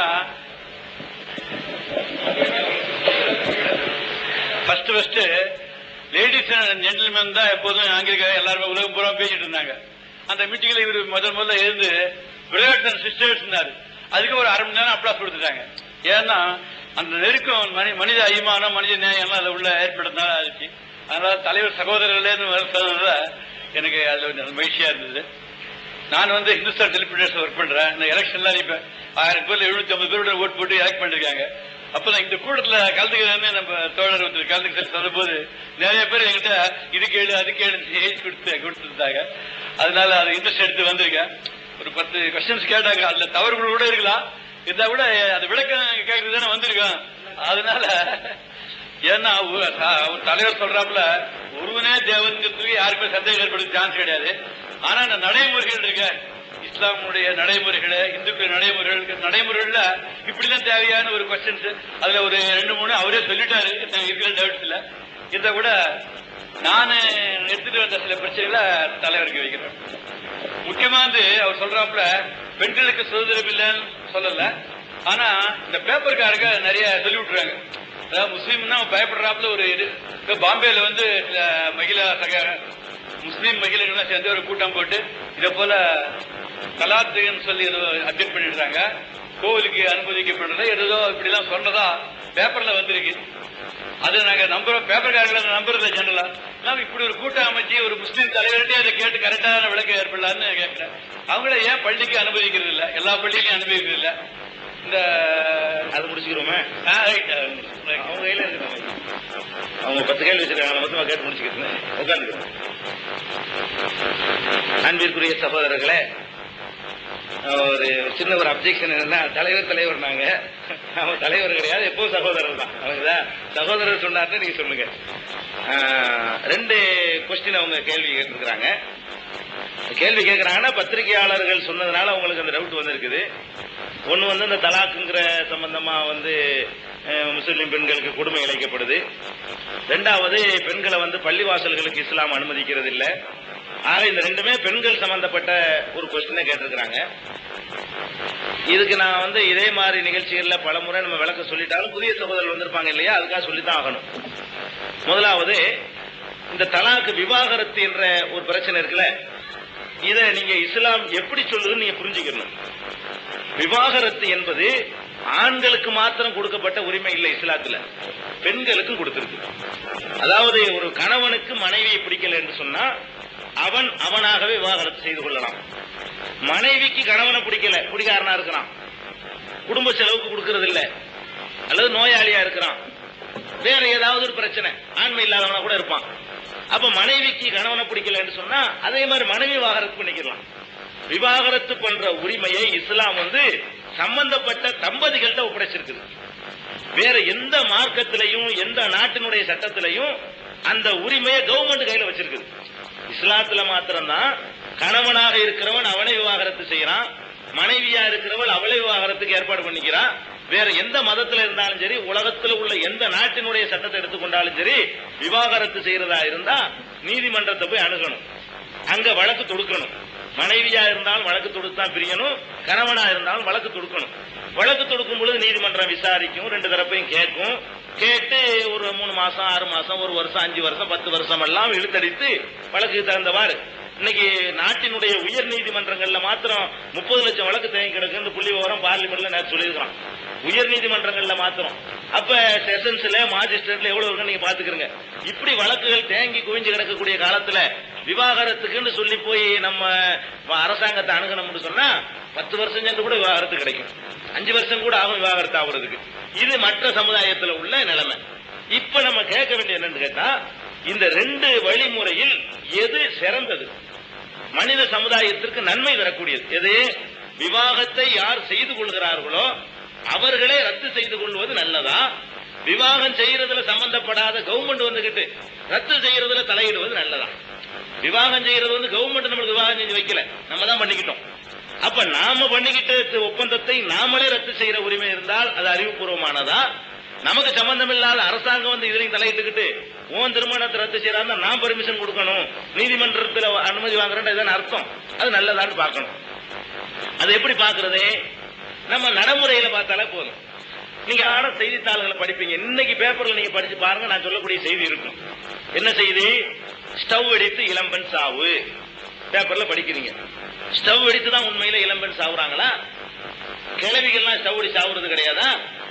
first first ladies and gentlemen தான் எப்போதும் ஆங்கிலிக்க எல்லாருமே உலகம் பூரா பேசிட்டு இருந்தாங்க. அந்த மீட்டிங்ல இவர் முதல் முதல்ல இருந்து பிரதர்ஸ் அண்ட் சிஸ்டர்ஸ் இருந்தாரு. அதுக்கு ஒரு அரை மணி நேரம் அப்ளாஸ் கொடுத்துட்டாங்க. ஏன்னா அந்த நெருக்கம் மனித அபிமானம், மனித நியாயம் அதை உள்ள ஏற்படுத்தினால ஆச்சு. அதனால தலைவர் சகோதரர்களே சொன்னதுல எனக்கு அதுல மகிழ்ச்சியா இருந்தது. நான் வந்து இந்துஸ்தான் டெலிபியூட்டர்ஸ் ஒர்க் பண்றேன். இந்த எலெக்ஷன்ல இப்ப ஆயிரம் பேர்ல எழுநூத்தி ஐம்பது பேரோட ஓட் போட்டு எலக்ட் பண்ணிருக்காங்க. அப்ப நான் இந்த கூட்டத்துல கலந்துக்கிறேன்னு நம்ம தோழர் ஒருத்தர் கலந்துக்க சொல்லும் போது நிறைய பேர் என்கிட்ட இது கேளு அது கேளு ஏஜ் கொடுத்து கொடுத்துருந்தாங்க. அதனால அதை இன்ட்ரெஸ்ட் எடுத்து வந்திருக்கேன். ஒரு பத்து கொஸ்டின்ஸ் கேட்டாங்க. அதுல தவறுகள் கூட இருக்கலாம், இருந்தா கூட அது விளக்கம் கேட்கறது தானே வந்திருக்கேன். அதனால ஏன்னா தலைவர் சொல்றாப்புல ஒருவனே தேவனுக்கு யாருக்குமே சந்தேகம் ஏற்படுத்த சான்ஸ் கிடையாது. ஆனா இந்த நடைமுறைகள் இருக்க இஸ்லாமுடைய நடைமுறைகள், இந்துக்கள் நடைமுறைகள் நடைமுறைகள்ல இப்படிதான் தேவையான ஒரு கொஸ்டின்ஸ் அதுல ஒரு ரெண்டு மூணு அவரே சொல்லிட்டாரு இருக்கிற டவுட்ஸ்ல. இதை கூட நான் எடுத்துட்டு வந்த சில பிரச்சனைகளை தலைவருக்கு வைக்கிறேன். முக்கியமா வந்து அவர் சொல்றாப்புல பெண்களுக்கு சுதந்திரம் இல்லைன்னு சொல்லல, ஆனா இந்த பேப்பர்காரங்க நிறைய சொல்லி விட்டுறாங்க. அதாவது முஸ்லீம்னா பயப்படுறாப்புல ஒரு இது. பாம்பேல வந்து மகிழா சக முஸ்லீம் மகிழர்கள் சேர்ந்து ஒரு கூட்டம் போட்டு இதை போல கலாத்துன்னு சொல்லி அப்டேட் பண்ணிடுறாங்க. கோவிலுக்கு அனுமதிக்கப்படுறத ஏதோ இப்படி எல்லாம் சொன்னதா பேப்பர்ல வந்திருக்கு. அது நாங்க நம்புறோம், பேப்பர்காரர்களை நம்புறத ஜெனரலா. நாம இப்படி ஒரு கூட்டம் அமைச்சு ஒரு முஸ்லீம் தலைவர்கிட்டே அதை கேட்டு கரெக்டான விளக்கம் ஏற்படலான்னு கேட்கிறேன். அவங்கள ஏன் பள்ளிக்கு அனுமதிக்கிறது இல்லை, எல்லா பள்ளியிலையும் அனுமதிக்கிறது இல்லை. இந்த
அது முடிச்சுக்கிறோமே, அவங்க கையில இருக்கு. அவங்க பத்து கேள்வி வச்சிருக்காங்க, மொத்தமா கேட்டு முடிச்சுக்கிறேன். உட்காந்துக்கிறேன். அன்பிற்குரிய சகோதரர்களே, ஒரு சின்ன ஒரு அப்ஜெக்ஷன் என்னன்னா, தலைவர் தலைவர் நாங்க அவன் தலைவர் கிடையாது, எப்பவும் சகோதரர் தான். அவங்கதான் சகோதரர் சொன்னார்னு நீங்க சொல்லுங்க. ரெண்டு கொஸ்டின் அவங்க கேள்வி கேட்டிருக்கிறாங்க. கேள்வி கேட்கிறாங்கன்னா பத்திரிகையாளர்கள் சொன்னதுனால அவங்களுக்கு அந்த டவுட் வந்திருக்குது. ஒன்னு வந்து இந்த தலாக்குங்கிற சம்பந்தமா வந்து முஸ்லிம் பெண்களுக்கு கொடுமை இழைக்கப்படுது. ரெண்டாவது, பெண்களை வந்து பள்ளிவாசல்களுக்கு இஸ்லாம் அனுமதிக்கிறது இல்லை. ஆக இந்த ரெண்டுமே பெண்கள் சம்பந்தப்பட்ட ஒரு கொஸ்டினை கேட்டிருக்கிறாங்க. இதுக்கு நான் வந்து இதே மாதிரி நிகழ்ச்சிகள்ல பல முறை நம்ம விளக்க சொல்லிட்டாலும் புதிய சகோதரர்கள் வந்திருப்பாங்க இல்லையா, அதுக்காக சொல்லித்தான் ஆகணும். முதலாவது, இந்த தலாக்கு விவாகரத்து என்ற ஒரு பிரச்சனை இருக்குல்ல, இதை நீங்க இஸ்லாம் எப்படி சொல்லுதுன்னு நீங்க புரிஞ்சுக்கணும். விவாகரத்து என்பது ஆண்களுக்கு மாத்திரம் கொடுக்கப்பட்ட உரிமை இல்லை, இஸ்லாத்துல பெண்களுக்கும் கொடுத்திருக்கு. அதாவது ஒரு கணவனுக்கு மனைவியை பிடிக்கல என்று சொன்னா அவன் அவனாகவே விவாகரத்து செய்து கொள்ளலாம். மனைவிக்கு கணவனை பிடிக்கல, குடிகாரனா இருக்கிறான், குடும்ப செலவுக்கு கொடுக்கறது இல்ல, அல்லது நோயாளியா இருக்கிறான், வேற ஏதாவது ஒரு பிரச்சனை, ஆண்மை இல்லாதவனா கூட இருப்பான். அப்ப மனைவிக்கு கணவனை பிடிக்கல என்று சொன்னா அதே மாதிரி மனைவி விவாகரத்து பண்ணிக்கலாம். விவாகரத்து பண்ற உரிமையை இஸ்லாம் வந்து சம்பந்தப்பட்ட தம்பதிகள்கிட்ட ஒப்படைச்சிருக்குது. வேற எந்த மார்க்கத்திலையும் எந்த நாட்டினுடைய சட்டத்திலையும் அந்த உரிமையை கவர்மெண்ட் கையில வச்சிருக்குது. இஸ்லாத்துல மாத்திரம்தான் கணவனாக இருக்கிறவன் அவனை விவாகரத்து செய்யறான், மனைவியா இருக்கிறவள் அவளை விவாகரத்துக்கு ஏற்பாடு பண்ணிக்கிறான். வேற எந்த மதத்துல இருந்தாலும் சரி, உலகத்தில் உள்ள எந்த நாட்டினுடைய சட்டத்தை எடுத்துக்கொண்டாலும் சரி, விவாகரத்து செய்யறதா இருந்தா நீதிமன்றத்தை போய் அணுகணும், அங்க வழக்கு தொடுக்கணும். மனைவியா இருந்தாலும் வழக்கு தொடுத்தான் பிரியணும், கணவனா இருந்தாலும் வழக்கு தொடுக்கணும். வழக்கு தொடுக்கும் பொழுது நீதிமன்றம் விசாரிக்கும், ரெண்டு தரப்பையும் கேட்கும். கேட்டு ஒரு மூணு மாசம், ஆறு மாசம், ஒரு வருஷம், அஞ்சு வருஷம், பத்து வருஷம் எல்லாம் இழுத்தடித்து வழக்கு தகுந்தவாறு. இன்னைக்கு நாட்டினுடைய உயர் நீதிமன்றங்கள்ல மாத்திரம் முப்பது லட்சம் வழக்கு தேங்கி கிடக்கு புள்ளி விவரம் பார்லிமெண்ட்ல நேற்று சொல்லியிருக்கான். உயர் நீதிமன்றங்கள்ல மாத்திரம். அப்ப செஷன்ஸ்ல மாஜிஸ்ட்ரேட்ல எவ்வளவு இருக்கு நீங்க பாத்துக்கிறீங்க. இப்படி வழக்குகள் தேங்கி குவிஞ்சு கிடக்கக்கூடிய காலத்துல விவாகரத்துக்குன்னு சொல்லி போய் நம்ம அரசாங்கத்தை அணுகணும்னு சொன்னா பத்து வருஷம் சென்று கூட விவாகரத்து கிடைக்கும், அஞ்சு வருஷம் கூட ஆகும் விவாகரத்து ஆகுறதுக்கு. இது மற்ற சமுதாயத்தில் உள்ள நிலைமை. இப்ப நம்ம கேட்க வேண்டிய என்னன்னு கேட்டா, இந்த ரெண்டு வழிமுறையில் எது சிறந்தது, மனித சமுதாயத்திற்கு நன்மை தரக்கூடியது எது? விவாகத்தை யார் செய்து கொள்கிறார்களோ அவர்களே ரத்து செய்து கொள்வது நல்லதா, விவாகம் செய்யறதுல சம்பந்தப்படாத கவர்மெண்ட் வந்துகிட்டு ரத்து செய்யறதுல தலையிடுவது நல்லதா? விவாகம் செய்யறது வந்து கவர்மெண்ட் நம்மளுக்கு விவாகம் செஞ்சு வைக்கல, நம்ம தான் பண்ணிக்கிட்டோம். அப்ப நாம பண்ணிக்கிட்ட ஒப்பந்தத்தை நாமளே ரத்து செய்யற உரிமை இருந்தால் அது அறிவுபூர்வமானதா? நமக்கு சம்பந்தம் இல்லாத அரசாங்கம் வந்து இதுலையும் தலையிட்டுக்கிட்டு உன் திருமணத்தை ரத்து செய்யறாங்க, நான் பெர்மிஷன் கொடுக்கணும், நீதிமன்றத்தில் அனுமதி வாங்குறேன், இதான் அர்த்தம். அது நல்லதான்னு பார்க்கணும். அது எப்படி பாக்குறது? நம்ம நடைமுறையில பார்த்தாலே போதும். நீங்க ஆன செய்தித்தாள்களை படிப்பீங்க, இன்னைக்கு பேப்பர்ல நீங்க படிச்சு பாருங்க, நான் சொல்லக்கூடிய செய்தி இருக்கும். என்ன செய்தி? ஸ்டவ் வெடித்து இளம்பெண் சாவு. பேப்பர்ல படிக்கிறீங்க. ஸ்டவ் வெடித்து தான் உண்மையில இளம்பெண் சாவுறாங்களா? கிழவிகள்லாம் ஸ்டவ் வெடி சாவுறது கிடையாதா?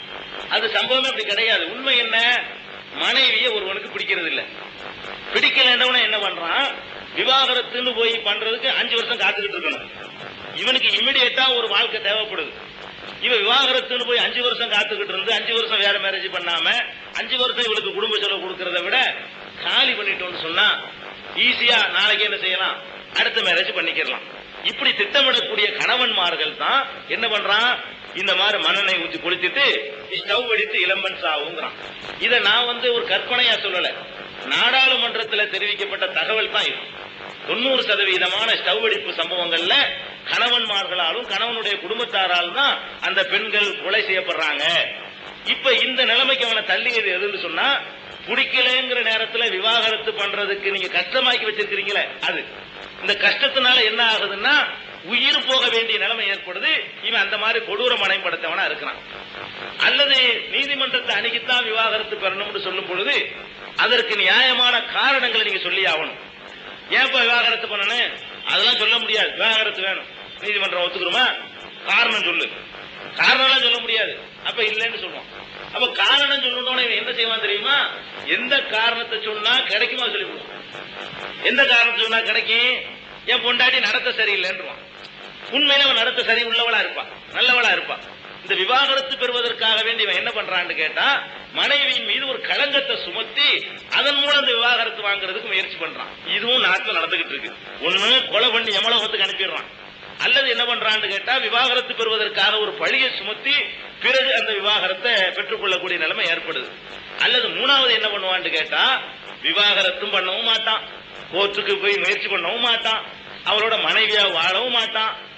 அது சம்பவமே அப்படி கிடையாது. உண்மை என்ன? மனைவியை ஒருவனுக்கு பிடிக்கிறது இல்ல, பிடிக்கலன்றவன என்ன பண்றான்? விவாகரத்துன்னு போய் பண்றதுக்கு அஞ்சு வருஷம் காத்துக்கிட்டு இருக்கணும். இவனுக்கு இமிடியேட்டா ஒரு வாழ்க்கை தேவைப்படுது. இவன் விவாகரத்துன்னு போய் அஞ்சு வருஷம் காத்துக்கிட்டு இருந்து அஞ்சு வருஷம் வேற மேரேஜ் பண்ணாம அஞ்சு வருஷம் இவளுக்கு குடும்ப செலவு கொடுக்கறத விட காலி பண்ணிட்டோம்னு சொன்னா ஈஸியா நாளைக்கு என்ன செய்யலாம்? அடுத்த மேரேஜ் பண்ணிக்கலாம். இப்படி திட்டமிடக்கூடிய கணவன்மார்கள் தான் என்ன பண்றான்? இந்த மாதிரி மண்ணெண்ணெய் ஊற்றி கொளுத்திட்டு ஸ்டவ் வெடித்து இளம்பெண் சாவுங்கிறான். இதை நான் வந்து ஒரு கற்பனையா சொல்லல, நாடாளுமன்றத்தில் தெரிவிக்கப்பட்ட தகவல் தான் இது. தொண்ணூறு சதவீதமான ஸ்டவ் வெடிப்பு சம்பவங்கள்ல கணவன்மார்களாலும் கணவனுடைய குடும்பத்தாராலும் தான் அந்த பெண்கள் கொலை செய்யப்படுறாங்க. இப்ப இந்த நிலைமைக்கு அவனை தள்ளியது எதுன்னு சொன்னா, பிடிக்கலங்கிற நேரத்தில் விவாகரத்து பண்றதுக்கு நீங்க கஷ்டமாக்கி வச்சிருக்கிறீங்களே அது. இந்த கஷ்டத்தினால என்ன ஆகுதுன்னா உயிர் போக வேண்டிய நிலைமை ஏற்படுது. இவன் அந்த மாதிரி கொடூர மனைப்படுத்தவனா இருக்கிறான். அல்லது நீதிமன்றத்தை அணுகித்தான் விவாகரத்து பெறணும்னு சொல்லும் பொழுது அதற்கு நியாயமான காரணங்களை நீங்க சொல்லி ஆகணும். ஏன்பா விவாகரத்து பண்ணணும்? அதெல்லாம் சொல்ல முடியாது. விவாகரத்து வேணும், நீதிமன்றம் ஒத்துக்கிறோமா? காரணம் சொல்லு. காரணம் சொல்ல முடியாது, அப்ப இல்லைன்னு சொல்லுவோம். அப்ப காரணம் சொல்லணும்னு இவன் என்ன செய்வான் தெரியுமா? எந்த காரணத்தை சொன்னா கிடைக்குமா சொல்லிவிடுவோம். எந்த காரணத்தை சொன்னா கிடைக்கும்? என் பொண்டாட்டி நடத்த சரியில்லைன்றான். உண்மையில அவன் நடத்த சரி உள்ளவளா இருப்பான், நல்லவளா இருப்பான். இந்த விவாகரத்து பெறுவதற்காக வேண்டி இவன் என்ன பண்றான்னு கேட்டா, மனைவியின் மீது ஒரு களங்கத்தை சுமத்தி அதன் மூலம் இந்த விவாகரத்து வாங்குறதுக்கு முயற்சி பண்றான். இதுவும் நாட்டில் நடந்துகிட்டு இருக்கு. ஒண்ணு கொலை பண்ணி யமலோகத்துக்கு அனுப்பிடுறான், அல்லது என்ன பண்றான்னு கேட்டா விவாகரத்து பெறுவதற்காக ஒரு பழியை சுமத்தி பிறகு அந்த விவாகரத்தை பெற்றுக் கொள்ளக்கூடிய நிலைமை ஏற்படுது. அல்லது மூணாவது என்ன பண்ணுவான்னு கேட்டா, விவாகரத்தும் பண்ணவும் மாட்டான், கோர்ட்டுக்கு போய் முயற்சி பண்ணவும் மாட்டான், அவரோட மனைவியா வாழவும் மாட்டான்,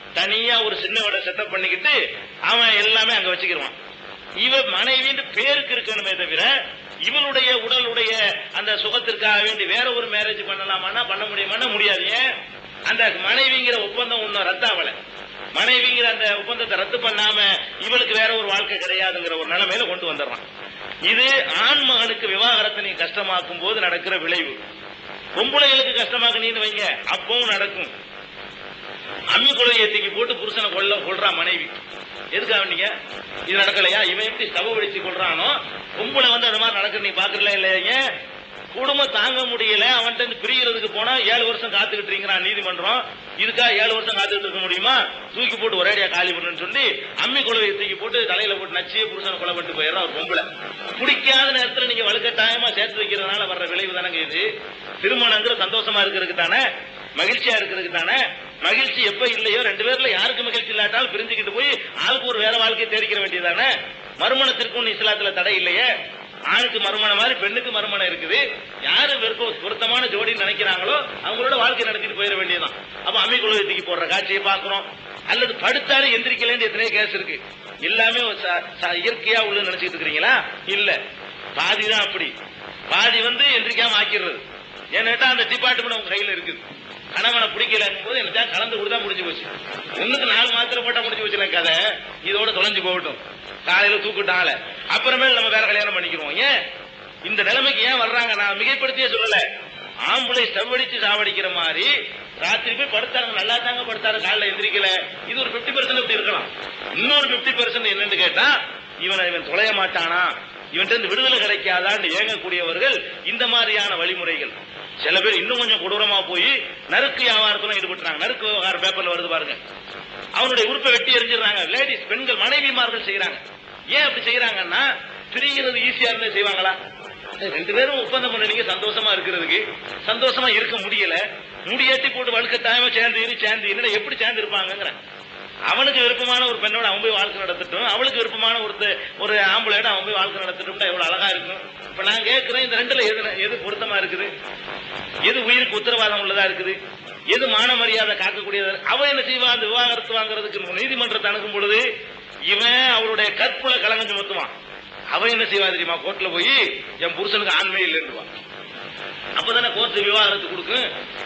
தனியா ஒரு சின்ன வீட செட்டப் பண்ணிக்கிட்டு அவன் எல்லாமே அங்க வச்சுக்கிடுவான். இவ மனைவின்னு பேருக்கு இருக்கணுமே தவிர இவளுடைய உடலுடைய அந்த சுகத்திற்காக வேண்டி வேற ஒரு மேரேஜ் பண்ணலாமான்னா பண்ண முடியுமான்னா முடியாது. ஏன்? அந்த மனைவிங்கிற ஒப்பந்தம் ஒன்னும் ரத்தாவல. மனைவிங்கிற அந்த ஒப்பந்தத்தை ரத்து பண்ணாம இவளுக்கு வேற ஒரு வாழ்க்கை கிடையாதுங்கிற ஒரு நிலைமையில கொண்டு வந்துடுறான். இது ஆண் மகனுக்கு விவாகரத்தை நீ கஷ்டமாக்கும் போது நடக்கிற விளைவு. பொம்பளைகளுக்கு கஷ்டமாக்க நீங்க வைங்க, அப்பவும் நடக்கும். அம்மி குழந்தையை தூக்கி போட்டு புருஷனை கொல்ல கொள்றா மனைவி. எதுக்காக நீங்க இது நடக்கலையா? இவன் எப்படி ஸ்டவ் வெடிச்சு கொள்றானோ பொம்பளை வந்து அந்த மாதிரி நடக்குது நீ பாக்குறல இல்லையா? குடும்பம் தாங்க முடியல, அவன்கிட்ட பிரியறதுக்கு போனா ஏழு வருஷம் காத்துக்கிட்டு இருக்கிறான் நீதிமன்றம். இதுக்காக ஏழு வருஷம் காத்துக்கிட்டு இருக்க முடியுமா? தூக்கி போட்டு ஒரேடியா காலி பண்ணுன்னு சொல்லி அம்மி குழவையை தூக்கி போட்டு தலையில போட்டு நச்சியே புருஷனை கொலை பண்ணிட்டு போயிடறான் ஒரு பொம்பளை. பிடிக்காத நேரத்தில் நீங்க வலுக்கட்டாயமா சேர்த்து வைக்கிறதுனால வர்ற விளைவு தானங்க இது. திருமணங்கிற சந்தோஷமா இருக்கிறதுக்கு தானே, மகிழ்ச்சியா இருக்கிறதுக்கு தானே. மகிழ்ச்சி எப்ப இல்லையோ ரெண்டு பேர்ல யாருக்கு மகிழ்ச்சி இல்லாட்டாலும் பிரிஞ்சுக்கிட்டு போய் ஆளுக்கு ஒரு வேற வாழ்க்கையை தேடிக்கிற வேண்டியதானே. மறுமணத்திற்கும் இஸ்லாத்துல தடை இல்லையே. ஆணுக்கு மறுமணம் மாதிரி பெண்ணுக்கு மறுமணம் இருக்குது. யாரு பொருத்தமான ஜோடின்னு நினைக்கிறாங்களோ அவங்களோட வாழ்க்கை நடத்திட்டு போயிட வேண்டியதான். அப்ப அம்மி குலத்துக்கு போடுற காட்சியை பாக்குறோம். அல்லது படுத்தாலும் எந்திரிக்கலன்னு எத்தனையோ கேஸ் இருக்கு. எல்லாமே இயற்கையா உள்ள நினைச்சிட்டு இருக்கிறீங்களா? இல்ல, பாதிதான் அப்படி. பாதி வந்து எந்திரிக்காம ஆக்கிடுறது. ஏன்னா அந்த டிபார்ட்மெண்ட் உங்க கையில இருக்குது. கணவனை பிடிக்கலங்கும் போது என்ன கலந்து கொடுத்தா முடிஞ்சு போச்சு. ஒண்ணுக்கு நாலு மாத்திரை போட்டா முடிஞ்சு போச்சு கதை. இதோட தொலைஞ்சு போகட்டும். காலையில தூக்கிட்டால அப்புறமே நம்ம வேற கல்யாணம் பண்ணிக்கிறோம். ஏன் இந்த நிலைமைக்கு ஏன் வர்றாங்க? நான் மிகைப்படுத்தியே சொல்லல. ஆம்பளை செவ்வடிச்சு சாவடிக்கிற மாதிரி ராத்திரி போய் படுத்தாங்க, நல்லா தாங்க படுத்தாரு, காலைல எந்திரிக்கல. இது ஒரு பிப்டி பெர்சன்ட் இப்படி இருக்கலாம். இன்னொரு பிப்டி பெர்சன்ட் என்னன்னு கேட்டா இவன் இவன் தொலைய மாட்டானா, இவன் விடுதலை கிடைக்காதான்னு ஏங்கக்கூடியவர்கள் இந்த மாதிரியான வழிமுறைகள். சில பேர் இன்னும் கொஞ்சம் கொடூரமா போய் நறுக்கு வியாபாரத்துல ஈடுபட்டுறாங்க. நறுக்கு விவகாரம் பேப்பர்ல வருது பாருங்க. அவனுடைய உறுப்பை வெட்டி எரிஞ்சிடறாங்க. லேடிஸ் பெண்கள் மனைவிமார்கள் செய்யறாங்க. ஏன் அப்படி செய்யறாங்கன்னா பிரிகிறது ஈஸியா இருந்தா செய்வாங்களா? ரெண்டு பேரும் ஒப்பந்தம் பண்ணீங்க சந்தோஷமா இருக்கிறதுக்கு, சந்தோஷமா இருக்க முடியல, முடியேற்றி போட்டு வழுக்கட்டாயமா சேர்ந்து இரு சேர்ந்து என்னடா எப்படி சேர்ந்து இருப்பாங்க. அவனுக்கு விருப்பமான ஒரு பெண்ணோட அவன் போய் வாழ்க்கை நடத்தட்டும், அவளுக்கு விருப்பமான ஒரு ஒரு ஆம்பளையோட அவன் போய் வாழ்க்கை நடத்தட்டும். எவ்வளவு அழகா இருக்கும். இப்ப நான் கேட்கிறேன், இந்த ரெண்டுல எது எது பொருத்தமா இருக்குது? எது உயிருக்கு உத்தரவாதம் உள்ளதா இருக்குது? எது மான மரியாதை காக்கக்கூடியது? அவன் என்ன செய்வான்? அந்த விவாகரத்து வாங்குறதுக்கு நீதிமன்றத்தை அணுகும் பொழுது இவன் அவருடைய கற்புல கலங்க சுமத்துவான். அவன் என்ன செய்வா தெரியுமா? கோர்ட்ல போய் என் புருஷனுக்கு ஆண்மை இல்லைன்னுவான். அப்பதானே கோர்ட் விவாகரத்து கொடுக்கும்.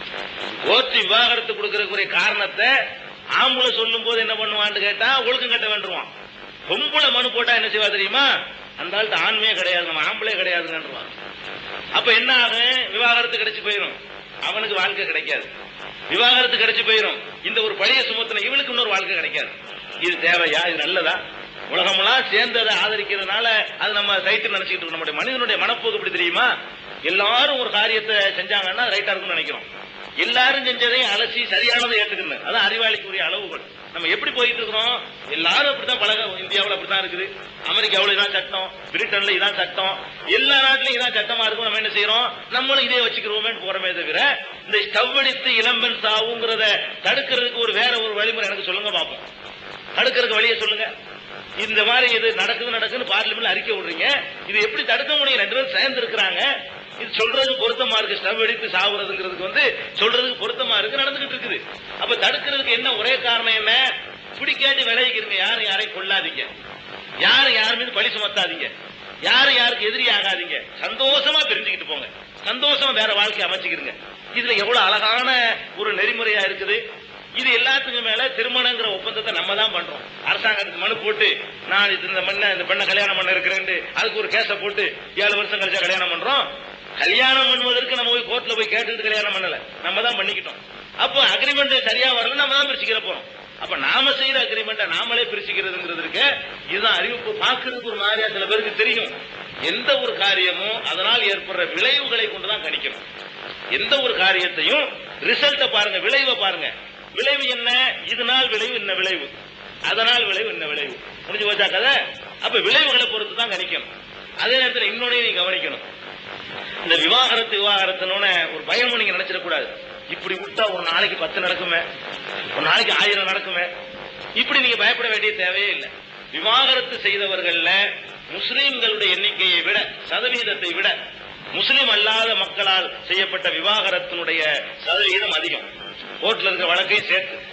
கோர்ட் விவாகரத்து கொடுக்கறதுக்குரிய காரணத்தை ஆம்பளை சொல்லும் போது என்ன பண்ணுவான்னு கேட்டா ஒழுக்கம் கட்ட வேண்டுவான். பொம்பளை மனு போட்டா என்ன செய்வா தெரியுமா? அந்த ஆள்கிட்ட ஆண்மையே கிடையாது, நம்ம ஆம்பளே கிடையாதுன்றான். அப்ப என்ன ஆகும்? விவாகரத்து கிடைச்சு போயிடும், அவனுக்கு வாழ்க்கை கிடைக்காது. விவாகரத்து கிடைச்சு போயிடும், இந்த ஒரு பழைய சுமத்தின இவனுக்கு இன்னொரு வாழ்க்கை கிடைக்காது. இது தேவையா? இது நல்லதா? உலகமெல்லாம் சேர்ந்து அதை ஆதரிக்கிறதுனால அது நம்ம ரைட்டு நினைச்சுக்கிட்டு இருக்கோம். நம்முடைய மனிதனுடைய மனப்போக்கு எப்படி தெரியுமா? எல்லாரும் ஒரு காரியத்தை செஞ்சாங்கன்னா ரைட்டா இருக்கும்னு நினைக்கிறோம். எல்லாரும் செஞ்சதையும் அலசி சரியானதை ஏற்றுக்கணும். அதான் அறிவாளிக்குரிய அளவுகள். நம்ம எப்படி போயிட்டு இருக்கிறோம்? எல்லாரும் அப்படித்தான் பழக. இந்தியாவில் அப்படித்தான் இருக்குது, அமெரிக்காவில் இதான் சட்டம், பிரிட்டன்ல இதான் சட்டம், எல்லா நாட்டிலும் இதான் சட்டமா இருக்கும். நம்ம என்ன செய்யறோம்? நம்மளும் இதே வச்சுக்கிறோமே போறமே தவிர இந்த ஸ்டவ் அடித்து இளம்பெண் சாவுங்கிறத தடுக்கிறதுக்கு ஒரு வேற ஒரு வழிமுறை எனக்கு சொல்லுங்க பார்ப்போம். தடுக்கிறதுக்கு வழியை சொல்லுங்க. இந்த மாதிரி இது நடக்குது நடக்குன்னு பார்லிமெண்ட்ல அறிக்கை விடுறீங்க, இது எப்படி தடுக்க முடியும்? ரெண்டு பேரும் சேர்ந்து இருக்கிறாங்க. இது சொல்றதுக்கு பொருத்தமா இருக்கு. ஸ்டவ் அடித்து சாவுறதுங்கிறதுக்கு வந்து சொல்றதுக்கு பொருத்தமா இருக்கு, நடந்துகிட்டு இருக்குது. அப்ப தடுக்கிறதுக்கு என்ன ஒரே காரணம் என்ன? பிடிக்காட்டி விளைவிக்கிறீங்க. யாரும் யாரையும் கொள்ளாதீங்க, யாரும் யாரு மீது பழி சுமத்தாதீங்க, யாரும் யாருக்கு எதிரி ஆகாதீங்க, சந்தோஷமா பிரிஞ்சுக்கிட்டு போங்க, சந்தோஷமா வேற வாழ்க்கை அமைச்சுக்கிறீங்க. இதுல எவ்வளவு அழகான ஒரு நெறிமுறையா இருக்குது. இது எல்லாத்துக்கும் மேல திருமணங்கிற ஒப்பந்தத்தை நம்ம தான் பண்றோம். அரசாங்கத்துக்கு மனு போட்டு நான் இந்த மண்ண இந்த பெண்ணை கல்யாணம் பண்ண இருக்கிறேன், அதுக்கு ஒரு கேஸ போட்டு ஏழு வருஷம் கழிச்சா கல்யாணம் பண்றோம். கல்யாணம் பண்ணுவதற்கு நம்ம போய் கோர்ட்ல போய் கேட்டுக்கிட்டு கல்யாணம் பண்ணல, நம்ம தான் பண்ணிக்கிட்டோம். அப்போ அக்ரிமெண்ட் சரியா வரல, நம்ம தான் பிரிச்சுக்கிற போறோம். அப்ப நாம செய்யற அக்ரிமெண்ட்டை நாமளே பிரிச்சுக்கிறதுங்கிறது இருக்கு. இதுதான் அறிவிப்பு. பார்க்கறதுக்கு ஒரு மாதிரியா சில பேருக்கு தெரியும். எந்த ஒரு காரியமும் அதனால் ஏற்படுற விளைவுகளை கொண்டுதான் கணிக்கணும். எந்த ஒரு காரியத்தையும் ரிசல்ட்ட பாருங்க, விளைவை பாருங்க. விளைவு என்ன? இதனால் விளைவு என்ன விளைவு, அதனால் விளைவு என்ன விளைவு, முடிஞ்சு போச்சா கதை. அப்ப விளைவுகளை பொறுத்து தான் கணிக்கணும். அதே நேரத்தில் இன்னொன்னையும் நீங்க கவனிக்கணும். இந்த விவாகரத்து விவாகரத்துன்னு ஒரு பயமும் நீங்க நினைச்சிடக்கூடாது. இப்படி விட்டா ஒரு நாளைக்கு பத்து நடக்குமே, ஒரு நாளைக்கு ஆயிரம் நடக்குமே, இப்படி நீங்க பயப்பட வேண்டிய தேவையே இல்லை. விவாகரத்து செய்தவர்கள்ல முஸ்லீம்களுடைய எண்ணிக்கையை விட, சதவீதத்தை விட முஸ்லிம் அல்லாத மக்களால் செய்யப்பட்ட விவாகரத்தினுடைய சதவீதம் அதிகம். கோர்ட்ல இருக்கிற வழக்கை சேர்த்து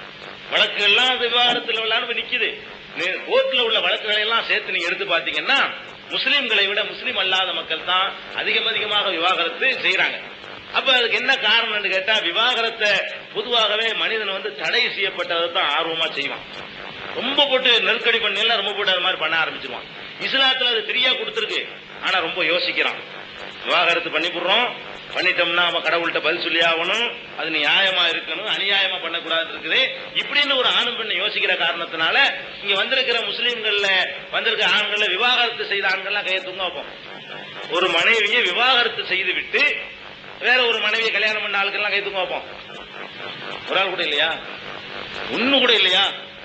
வழக்குகள்லாம் அது விவாகரத்துல விளையாண்டு நிக்குது. கோர்ட்ல உள்ள வழக்குகளை எல்லாம் சேர்த்து நீங்க எடுத்து பாத்தீங்கன்னா முஸ்லீம்களை விட முஸ்லீம் அல்லாத மக்கள் தான் அதிகம் அதிகமாக விவாகரத்து செய்யறாங்க. அப்ப அதுக்கு என்ன காரணம்னு கேட்டா, விவாகரத்தை பொதுவாகவே மனிதன் வந்து தடை செய்யப்பட்டதை தான் ஆர்வமா செய்வான். ரொம்ப போட்டு நெருக்கடி பண்ணி எல்லாம் ரொம்ப போட்டு அது மாதிரி பண்ண ஆரம்பிச்சிருவான். இஸ்லாத்துல அது ஃப்ரீயா கொடுத்துருக்கு, ஆனா ரொம்ப யோசிக்கிறான். விவாகரத்து பண்ணி போடுறோம், பண்ணிட்டோம்னா அவன் கடவுள்கிட்ட பதில் சொல்லி ஆகணும், அது நியாயமா இருக்கணும், அநியாயமா பண்ணக்கூடாது இருக்குது. இப்படின்னு ஒரு ஆணும் பெண்ணை யோசிக்கிற காரணத்தினால இங்க வந்திருக்கிற முஸ்லீம்கள்ல வந்திருக்கிற ஆண்கள்ல விவாகரத்து செய்த ஆண்கள்லாம் கையை தூங்க வைப்போம். ஒரு மனைவியை விவாகரத்து செய்து விட்டு வேற ஒரு மனைவியை கல்யாணம் பண்ண ஆளுக்கெல்லாம் கை தூங்க வைப்போம். ஒரு ஆள் கூட இல்லையா? ஒண்ணு கூட இல்லையா?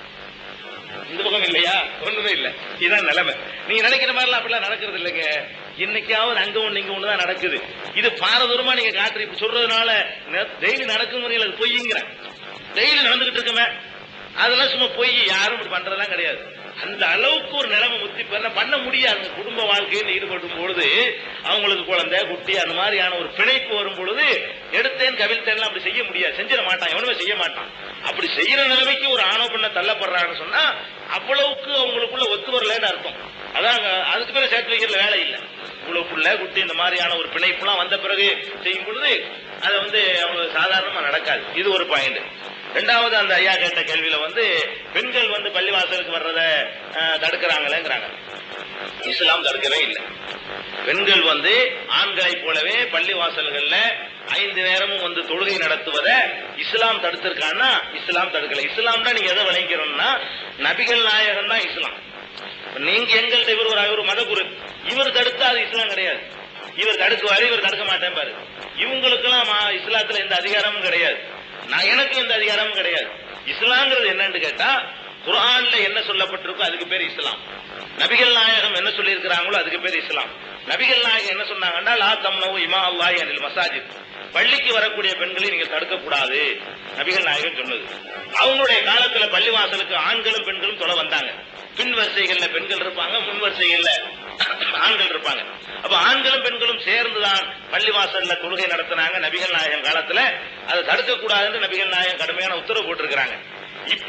இந்த பக்கம் இல்லையா? ஒண்ணுமே இல்ல. இதுதான் நிலைமை. நீங்க நினைக்கிற மாதிரிலாம் அப்படிலாம் நடக்கிறது இல்லைங்க. இன்னைக்காவது அங்க ஒண்ணு இங்க ஒண்ணுதான் நடக்குது. இது பாரதூரமா நீங்க காட்டுற இப்ப சொல்றதுனால டெய்லி நடக்கும் முறையில் அது பொய்ங்கிற டெய்லி நடந்துகிட்டு இருக்குமே, அதெல்லாம் சும்மா பொய். யாரும் இப்படி பண்றதெல்லாம் கிடையாது. அந்த அளவுக்கு ஒரு நிலைமை முத்தி பண்ண பண்ண முடியாது. குடும்ப வாழ்க்கையில் ஈடுபடும் பொழுது அவங்களுக்கு குழந்தை குட்டி அந்த மாதிரியான ஒரு பிணைப்பு வரும் பொழுது எடுத்தேன் கவிழ்த்தேன் அப்படி செய்ய முடியாது, செஞ்சிட மாட்டான், எவனுமே செய்ய மாட்டான். அப்படி செய்யற நிலைமைக்கு ஒரு ஆணவ பெண்ண தள்ளப்படுறாங்கன்னு சொன்னா அவ்வளவுக்கு அவங்களுக்குள்ள ஒத்து வரலன்னு அர்த்தம். அதான் அதுக்கு பிறகு சேர்த்து வைக்கிற வேலை இல்லை. இவ்வளவு புள்ள குட்டி இந்த மாதிரியான ஒரு பிணைப்புலாம் வந்த பிறகு செய்யும் பொழுது அதை வந்து அவங்க சாதாரணமா நடக்காது. இது ஒரு பாயிண்ட். ரெண்டாவது, அந்த ஐயா கேட்ட கேள்வியில வந்து பெண்கள் வந்து பள்ளிவாசலுக்கு வர்றத தடுக்கிறாங்களேங்கிறாங்க. இஸ்லாம் தடுக்கவே இல்லை. பெண்கள் வந்து ஆண்களை போலவே பள்ளிவாசல்கள்ல ஐந்து நேரமும் வந்து தொழுகை நடத்துவதை இஸ்லாம் தடுத்திருக்கான்னா இஸ்லாம் தடுக்கல. இஸ்லாம் தான் நீங்க எதை விளங்கிறோம்னா நபிகள் நாயகம் தான் இஸ்லாம். நீங்க எங்கள்கிட்ட இவர் ஒரு ஒரு மதகுரு, இவர் தடுத்தா அது இஸ்லாம் கிடையாது. இவர் தடுக்குவாரு, இவர் தடுக்க மாட்டேன் பாரு. இவங்களுக்கெல்லாம் இஸ்லாத்துல எந்த அதிகாரமும் கிடையாது, நான் எனக்கு எந்த அதிகாரமும் கிடையாது. இஸ்லாம்ங்கிறது என்னன்னு கேட்டா, குர்ஆன்ல என்ன சொல்லப்பட்டிருக்கோ அதுக்கு பேர் இஸ்லாம். நபிகள் நாயகம் என்ன சொல்லி இருக்கிறாங்களோ அதுக்கு பேர் இஸ்லாம். நபிகள் நாயகம் என்ன சொன்னாங்கன்னா, லா தம்னவு இமா அல்லாஹி அனில் மசாஜித், பள்ளிக்கு வரக்கூடிய பெண்களை நீங்கள் தடுக்க கூடாது, நபிகள் நாயகம் சொன்னது. அவங்களுடைய காலத்துல பள்ளிவாசலுக்கு ஆண்களும் பெண்களும் தொலை வந்தாங்க. பின் வரிசைகள்ல பெண்கள் இருப்பாங்க, முன் வரிசைகள்ல ஆண்கள் இருப்பாங்க. அப்ப ஆண்களும் பெண்களும் சேர்ந்துதான் பள்ளிவாசல்ல தொழுகை நடத்தினாங்க நபிகள் நாயகம் காலத்துல. அதை தடுக்க கூடாதுன்னு நபிகள் நாயகம் கடுமையான உத்தரவு போட்டிருக்கிறாங்க. இப்ப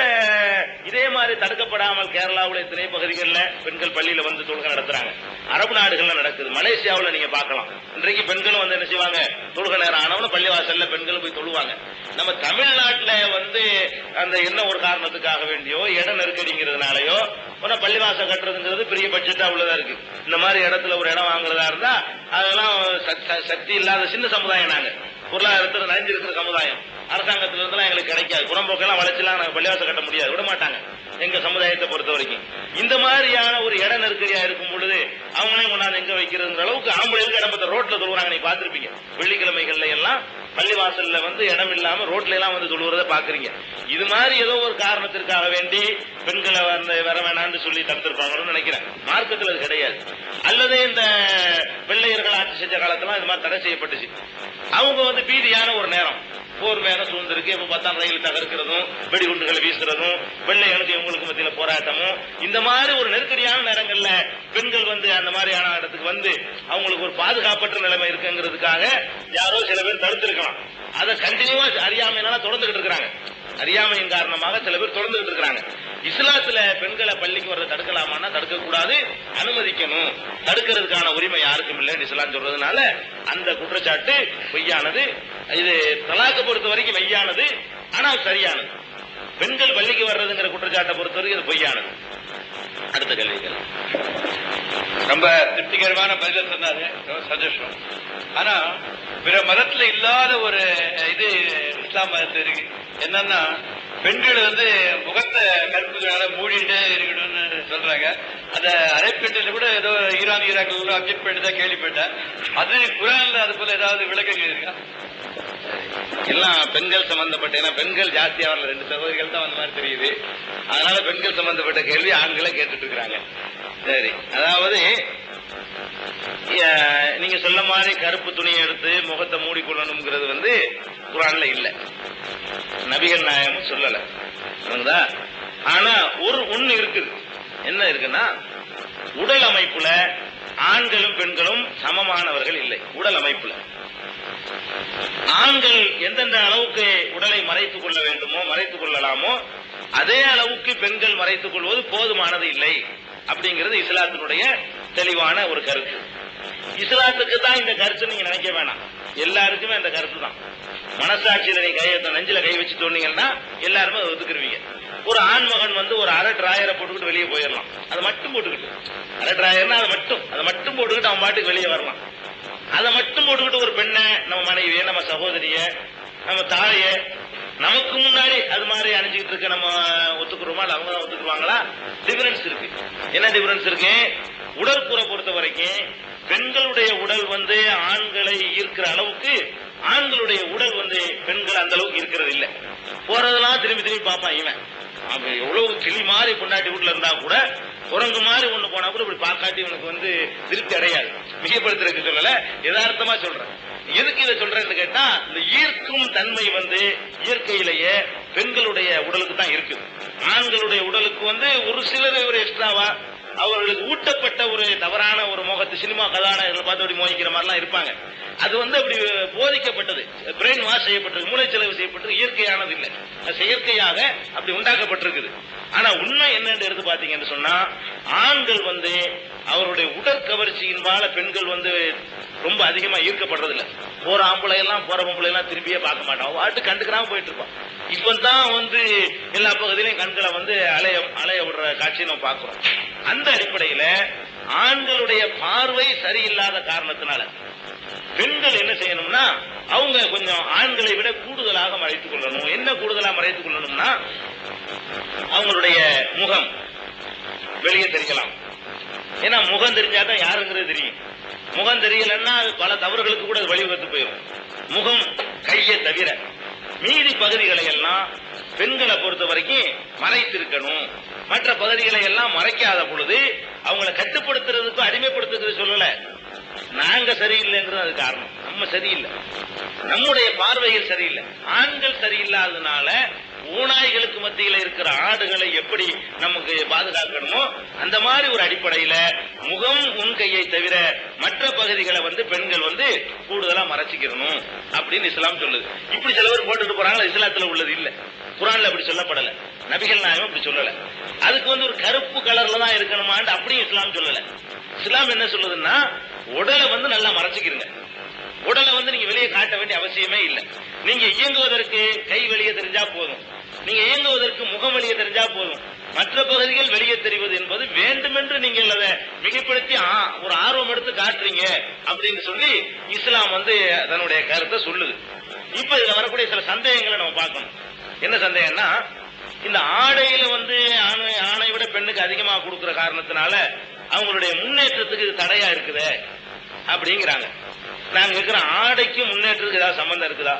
இதே மாதிரி தடுக்கப்படாமல் கேரளாவுடைய திணை பகுதிகளில் பெண்கள் பள்ளியில வந்து தொழுகை நடத்துறாங்க. அரபு நாடுகள்ல நடக்குது. மலேசியாவில் நீங்க பார்க்கலாம். இன்றைக்கு பெண்களும் வந்து என்ன செய்வாங்க, தொழுகை நேரம் ஆனவன பள்ளிவாசல்ல பெண்களும் போய் தொழுவாங்க. நம்ம தமிழ்நாட்டில் வந்து அந்த என்ன ஒரு காரணத்துக்காக வேண்டியோ இட நெருக்கடிங்கிறதுனாலயோ பள்ளிவாசல் கட்டுறதுங்கிறது பெரிய பட்ஜெட்டா உள்ளதா இருக்கு. இந்த மாதிரி இடத்துல ஒரு இடம் வாங்குறதா இருந்தா அதெல்லாம் சக்தி இல்லாத சின்ன சமுதாயம், நாங்க பொருளாதாரத்தில் நனைஞ்சிருக்கிற சமுதாயம், அரசாங்கத்தில இருந்தெல்லாம் எங்களுக்கு கிடைக்காது. புறம்போக்கெல்லாம் வளைச்சலாம் நாங்கள் பள்ளிவாசல் கட்ட முடியாது, விட மாட்டாங்க எங்க சமுதாயத்தை பொறுத்த வரைக்கும். இந்த மாதிரியான ஒரு இட நெருக்கடியா இருக்கும் பொழுது அவங்களே கொண்டாந்து எங்க வைக்கிறதுங்கிற அளவுக்கு ஆம்பளைகளுக்கு இடம்பத்த ரோட்ல தொழுவாங்க. நீங்க பாத்திருப்பீங்க, வெள்ளிக்கிழமைகள்ல எல்லாம் பள்ளிவாசல்ல வந்து இடம் இல்லாம ரோட்ல எல்லாம் வந்து தொழுவதை பாக்குறீங்க. இது மாதிரி ஏதோ ஒரு காரணத்திற்காக வேண்டி பெண்களை வந்து வர வேணான்னு சொல்லி தடுத்திருப்பாங்கன்னு நினைக்கிறேன். மார்க்கத்தில் அது கிடையாது. அல்லது இந்த வெள்ளையர்கள் ஆட்சி செஞ்ச காலத்துல இது மாதிரி தடை செய்யப்பட்டுச்சு. அவங்க வந்து பீதியான ஒரு நேரம், போர் வேற சூழ்ந்திருக்கு. இப்ப பார்த்தா ரயில் தகர்க்கிறதும் வெடிகுண்டுகளை வீசுறதும் வெள்ளைகளுக்கு இவங்களுக்கு மத்தியில போராட்டமும், இந்த மாதிரி ஒரு நெருக்கடியான நேரங்கள்ல பெண்கள் வந்து அந்த மாதிரியான இடத்துக்கு வந்து அவங்களுக்கு ஒரு பாதுகாப்பற்ற நிலைமை இருக்குங்கிறதுக்காக யாரோ சில பேர் தடுத்திருக்கலாம். அதை கண்டினியூவா அறியாமையினால தொடர்ந்துகிட்டு இருக்கிறாங்க. அறியாமையின் காரணமாக சில பேர் தொடர்ந்துகிட்டு இருக்கிறாங்க. இஸ்லாத்துல பெண்களை பள்ளிக்கு வர்றதை தடுக்கலாமான்னா தடுக்க கூடாது, அனுமதிக்கணும். தடுக்கிறதுக்கான உரிமை யாருக்கும் இல்லைன்னு இஸ்லாம் சொல்றதுனால அந்த குற்றச்சாட்டு பொய்யானது. இது தலாக்க பொறுத்த வரைக்கும் மெய்யானது, ஆனால் சரியானது. பெண்கள் பள்ளிக்கு வர்றதுங்கிற குற்றச்சாட்டை பொறுத்த வரைக்கும் இது பொய்யானது. அடுத்த கேள்விகள்
ரொம்ப திருப்திகரமான பதில சொன்னாரு, ரொம்ப சந்தோஷம். ஆனா பிற மதத்துல இல்லாத ஒரு இது இஸ்லாம் மதத்துல இருக்கு. என்னன்னா, பெண்கள் வந்து முகத்தை கருப்புகளால மூடிட்டே இருக்கணும்னு சொல்றாங்க. அந்த அரைப்பேட்டையில கூட ஏதோ ஈரான் ஈராக்ல கூட அப்ஜெக்ட் பண்ணி தான் கேள்விப்பட்டேன். அது குரான்ல அது போல ஏதாவது விளக்கங்கள் இருக்கா?
எல்லாம் பெண்கள் சம்பந்தப்பட்ட, ஏன்னா பெண்கள் ஜாஸ்தியா வரல, ரெண்டு சகோதரிகள் தான் அந்த மாதிரி தெரியுது. அதனால பெண்கள் சம்பந்தப்பட்ட கேள்வி ஆண்களை கேட்டுட்டு இருக்கிறாங்க. சரி, அதாவது நீங்க சொல்ல மாதிரி கருப்பு துணியை எடுத்து முகத்தை மூடிக்கொள்ளணுங்கிறது வந்து குர்ஆன்ல இல்ல, நபிகள் நாயகமும் சொல்லல. ஆனா ஒரு ஒண்ணு இருக்குது. என்ன இருக்குன்னா, உடல் அமைப்புல ஆண்களும் பெண்களும் சமமானவர்கள் இல்லை. உடல் அமைப்புல ஆண்கள் எந்தெந்த அளவுக்கு உடலை மறைத்துக் கொள்ள வேண்டுமோ மறைத்துக் கொள்ளலாமோ அதே அளவுக்கு பெண்கள் மறைத்துக் கொள்வது போதுமானது இல்லை அப்படிங்கிறது இஸ்லாத்தினுடைய தெளிவான ஒரு கருத்து. இஸ்லாத்துக்கு தான் இந்த கருத்து நீங்க நினைக்க வேணாம், எல்லாருக்குமே அந்த கருத்து தான். மனசாட்சியில நீங்க கை நெஞ்சில கை வச்சு சொன்னீங்கன்னா எல்லாருமே அதை ஒத்துக்குருவீங்க. ஒரு ஆண்மகன் வந்து ஒரு அரை டிராயரை போட்டுக்கிட்டு வெளியே போயிடலாம், அதை மட்டும் போட்டுக்கிட்டு அரை டிராயர்னா அதை மட்டும் அதை மட்டும் போட்டுக்கிட்டு அவன் பாட்டுக்கு வெளியே வரலாம். அதை மட்டும் போட்டுக்கிட்டு ஒரு பெண்ணை, நம்ம மனைவிய, நம்ம சகோதரிய, நம்ம தாய, நமக்கு முன்னாடி அது மாதிரி அணிஞ்சுக்கிட்டு இருக்க நம்ம ஒத்துக்குறோமா? அவங்க தான் ஒத்துக்குவாங்களா? டிஃபரன்ஸ் இருக்கு. என்ன டிஃபரன்ஸ் இருக்கு? உடற்கூறை பொறுத்த வரைக்கும் பெண்களுடைய உடல் வந்து ஆண்களை ஈர்க்கிற அளவுக்கு ஆண்களுடைய உடல் வந்து பெண்கள் அந்த அளவுக்கு இருக்கிறது இல்லை. போறதெல்லாம் திரும்பி திரும்பி பார்ப்பான் இவன். அவன் எவ்வளவு கிளி மாதிரி பொண்டாட்டி வீட்டுல இருந்தா கூட குரங்கு மாதிரி ஒண்ணு போனா கூட இப்படி பார்க்காட்டி இவனுக்கு வந்து திருப்தி அடையாது. மிகப்படுத்துறதுக்கு சொல்லல, யதார்த்தமா சொல்றேன். எதுக்கு இதை சொல்றேன்னு கேட்டா, இந்த ஈர்க்கும் தன்மை வந்து இயற்கையிலேயே பெண்களுடைய உடலுக்கு தான் இருக்குது. ஆண்களுடைய உடலுக்கு வந்து ஒரு சிலர் ஒரு எக்ஸ்ட்ராவா அவர்களுக்கு ஊட்டப்பட்ட ஒரு தவறான ஒரு முகத்து சினிமா கதாநாயகர்கள் பார்த்து அப்படி மோகிக்கிற மாதிரிலாம் இருப்பாங்க. அது வந்து அப்படி போதிக்கப்பட்டது, பிரெயின் வாஷ் செய்யப்பட்டது, மூளைச்செலவு செய்யப்பட்டது, இயற்கையானது இல்லை, செயற்கையாக அப்படி உண்டாக்கப்பட்டிருக்குது. ஆனா உண்மை என்னன்னு எடுத்து பாத்தீங்கன்னு சொன்னா, ஆண்கள் வந்து அவருடைய உடற்கவர்ச்சியின்பால பெண்கள் வந்து ரொம்ப அதிகமா ஈர்க்கப்படுறது இல்லை. போற ஆம்பளை எல்லாம் போற பொம்பளை எல்லாம் திரும்பியே பார்க்க மாட்டான், வாட்டு கண்டுக்கிறாம போயிட்டு இருப்பான். இப்பதான் வந்து எல்லா பகுதியிலையும் கண்களை வந்து அலைய அலைய விடுற காட்சியை நம்ம பார்க்கிறோம். அந்த அடிப்படையில ஆண்களுடைய பார்வை சரியில்லாத காரணத்தினால பெண்கள் என்ன செய்யணும்னா, அவங்க கொஞ்சம் ஆண்களை விட கூடுதலாக மறைத்துக் கொள்ளணும். என்ன கூடுதலாக மறைத்துக் கொள்ளணும்னா, அவங்களுடைய முகம் வெளியே தெரிக்கலாம். ஏன்னா முகம் தெரிஞ்சாதான் யாருங்கிறது தெரியும். முகம் தெரியலன்னா அது பல தவறுகளுக்கு கூட வழிவகுத்து போயிடும். முகம், கையை தவிர மீதி பகுதிகளை எல்லாம் பெண்களை பொறுத்த வரைக்கும் மறைத்திருக்கணும். மற்ற பகுதிகளை எல்லாம் மறைக்காத பொழுது அவங்களை கட்டுப்படுத்துறதுக்கு அடிமைப்படுத்துறது சொல்லல, நாங்க சரியில்லைங்கிறது அது காரணம். நம்ம சரியில்லை, நம்முடைய பார்வையில் சரியில்லை. ஆண்கள் சரியில்லாததுனால ஊனாய்களுக்கு மத்தியில் இருக்கிற ஆடுகளை எப்படி நமக்கு பாதுகாக்கணுமோ அந்த மாதிரி ஒரு அடிப்படையில முகம், உன் கையை தவிர மற்ற பகுதிகளை வந்து பெண்கள் வந்து கூடுதலா மறைச்சிக்கணும் அப்படின்னு இஸ்லாம் சொல்லுது. இப்படி சில பேர் போட்டுட்டு போறாங்க, இஸ்லாத்துல உள்ளது இல்ல, குர்ஆன்ல அப்படி சொல்லப்படல, நபிகள் நாயகம் அப்படி சொல்லல. அதுக்கு வந்து ஒரு கருப்பு கலர்ல தான் இருக்கணுமான்னு அப்படியும் இஸ்லாம் சொல்லல. இஸ்லாம் என்ன சொல்லுதுன்னா, உடலை வந்து நல்லா மறைச்சிக்கிறீங்க. உடலை வந்து நீங்க வெளியே காட்ட வேண்டிய அவசியமே இல்லை. நீங்க இயங்குவதற்கு கை வெளியே தெரிஞ்சா போதும், நீங்க இயங்குவதற்கு முகம் வெளியே தெரிஞ்சா போதும். மற்ற பகுதிகள் வெளியே தெரிவது என்பது வேண்டுமென்று நீங்கள் அதை மிகைப்படுத்தி ஒரு ஆர்வம் எடுத்து காட்டுறீங்க அப்படின்னு சொல்லி இஸ்லாம் வந்து தன்னுடைய கருத்தை சொல்லுது. இப்ப இதுல வரக்கூடிய சில சந்தேகங்களை நம்ம பார்க்கணும். என்ன சந்தேகம்னா, இந்த ஆடையில வந்து ஆணை ஆணை விட பெண்ணுக்கு அதிகமா கொடுக்கிற காரணத்தினால அவங்களுடைய முன்னேற்றத்துக்கு இது தடையா இருக்குதே அப்படிங்கிறாங்க. நாங்க கேட்கிற ஆடைக்கு முன்னேற்றத்துக்கு ஏதாவது சம்பந்தம் இருக்குதா?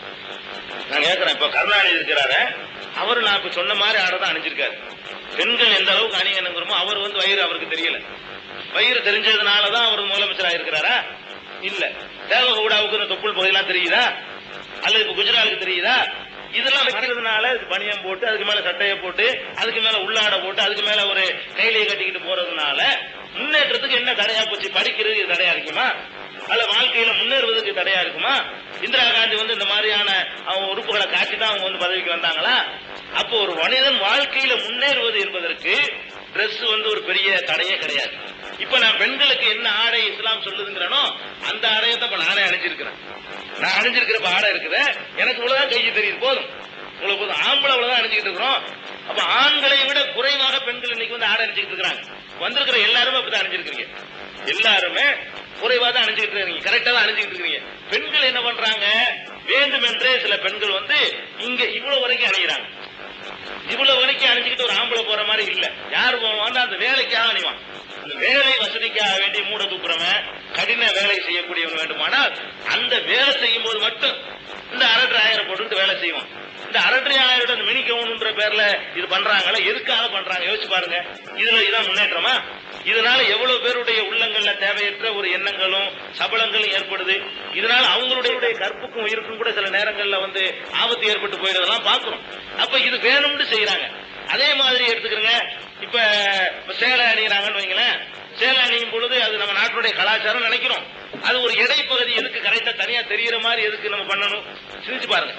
நான் கேட்கிறேன். இப்ப கருணாநிதி இருக்கிறாரு, அவரு நான் இப்ப சொன்ன மாதிரி ஆடை தான் அணிஞ்சிருக்காரு. பெண்கள் எந்த அளவுக்கு அணியணுங்கிறோமோ அவர் வந்து வயிறு அவருக்கு தெரியல. வயிறு தெரிஞ்சதுனாலதான் அவர் முதலமைச்சராக இருக்கிறாரா? இல்ல. தேவகவுடாவுக்கு இந்த தொப்புள் பகுதியெல்லாம் தெரியுதா? அல்லது இப்ப குஜராலுக்கு தெரியுதா? இதெல்லாம் வைக்கிறதுனால பனியம் போட்டு அதுக்கு மேல சட்டையை போட்டு அதுக்கு மேல உள்ளாடை போட்டு அதுக்கு மேல ஒரு கையிலையை கட்டிக்கிட்டு போறதுனால முன்னேற்றத்துக்கு என்ன தடையா போச்சு? படிக்கிறதுக்கு தடையா இருக்குமா? அல்ல வாழ்க்கையில முன்னேறுவதற்கு தடையா இருக்குமா? இந்திரா காந்தி வந்து இந்த மாதிரியான அவங்க உறுப்புகளை காட்டி தான் அவங்க வந்து பதவிக்கு வந்தாங்களா? அப்போ ஒரு மனிதன் வாழ்க்கையில முன்னேறுவது என்பதற்கு டிரெஸ் வந்து ஒரு பெரிய தடையே கிடையாது. இப்ப நான் பெண்களுக்கு என்ன ஆடை இஸ்லாம் சொல்லுதுங்கிறனோ அந்த ஆடையை தான் இப்ப நானே அணிஞ்சிருக்கிறேன். நான் அணிஞ்சிருக்கிறப்ப ஆடை இருக்குது, எனக்கு இவ்வளவுதான் கையை தெரியுது, போதும் உங்களுக்கு போதும். ஆம்பளை அவ்வளவுதான் அணிஞ்சுக்கிட்டு இருக்கிறோம். அப்ப ஆண்களை விட குறைவாக பெண்கள் இன்னைக்கு வந்து ஆடை அணிஞ்சுக்கிட்டு இருக்கிறாங்க. வந்திருக்கிற எல்லாருமே அப்படிதான் அணிஞ்சிருக்கீங்க, எல்லாருமே குறைவா தான் அணிஞ்சுக்கிட்டு இருக்கீங்க, கரெக்டா தான் அணிஞ்சுக்கிட்டு இருக்கீங்க. பெண்கள் என்ன பண்றாங்க, வேண்டுமென்றே சில பெண்கள் வந்து இங்க இவ்வளவு வரைக்கும் அணிகிறாங்க. இவ்வளவு வரைக்கும் அணிஞ்சுக்கிட்டு ஒரு ஆம்பளை போற மாதிரி இல்ல. யாரு போவான்? அந்த வேலைக்காக அணிவான். அந்த வேலை வசதிக்காக வேண்டி மூட தூக்குறவன், கடின வேலை செய்யக்கூடியவங்க வேண்டுமானால் அந்த வேலை செய்யும் போது மட்டும் இந்த அரட்டரை ஆயிரம் போட்டு வேலை செய்வோம். இந்த அரட்டரை ஆயிரம் மினிக்கவுன்ற பேர்ல இது பண்றாங்களா? எதுக்காக பண்றாங்க யோசிச்சு பாருங்க. இதுல இதான் முன்னேற்றமா? இதனால எவ்வளவு பேருடைய உள்ளங்கள்ல தேவையற்ற ஒரு எண்ணங்களும் சபலங்களும் ஏற்படுது. இதனால அவங்களுடைய கற்புக்கும் உயிருக்கும் கூட சில நேரங்கள்ல வந்து ஆபத்து ஏற்பட்டு போயிடுறதெல்லாம் பாக்குறோம். அப்ப இது வேணும்னு செய்யறாங்க. அதே மாதிரி எடுத்துக்கிறங்க, இப்ப சேலை அணிகிறாங்கன்னு வைங்களேன், சேலை அணியும் பொழுது அது நம்ம நாட்டுடைய கலாச்சாரம் நினைக்கிறோம். அது ஒரு இடைப்பகுதி எதுக்கு கரெக்டா தனியா தெரிகிற மாதிரி எதுக்கு நம்ம பண்ணணும்? சிந்திச்சு பாருங்க.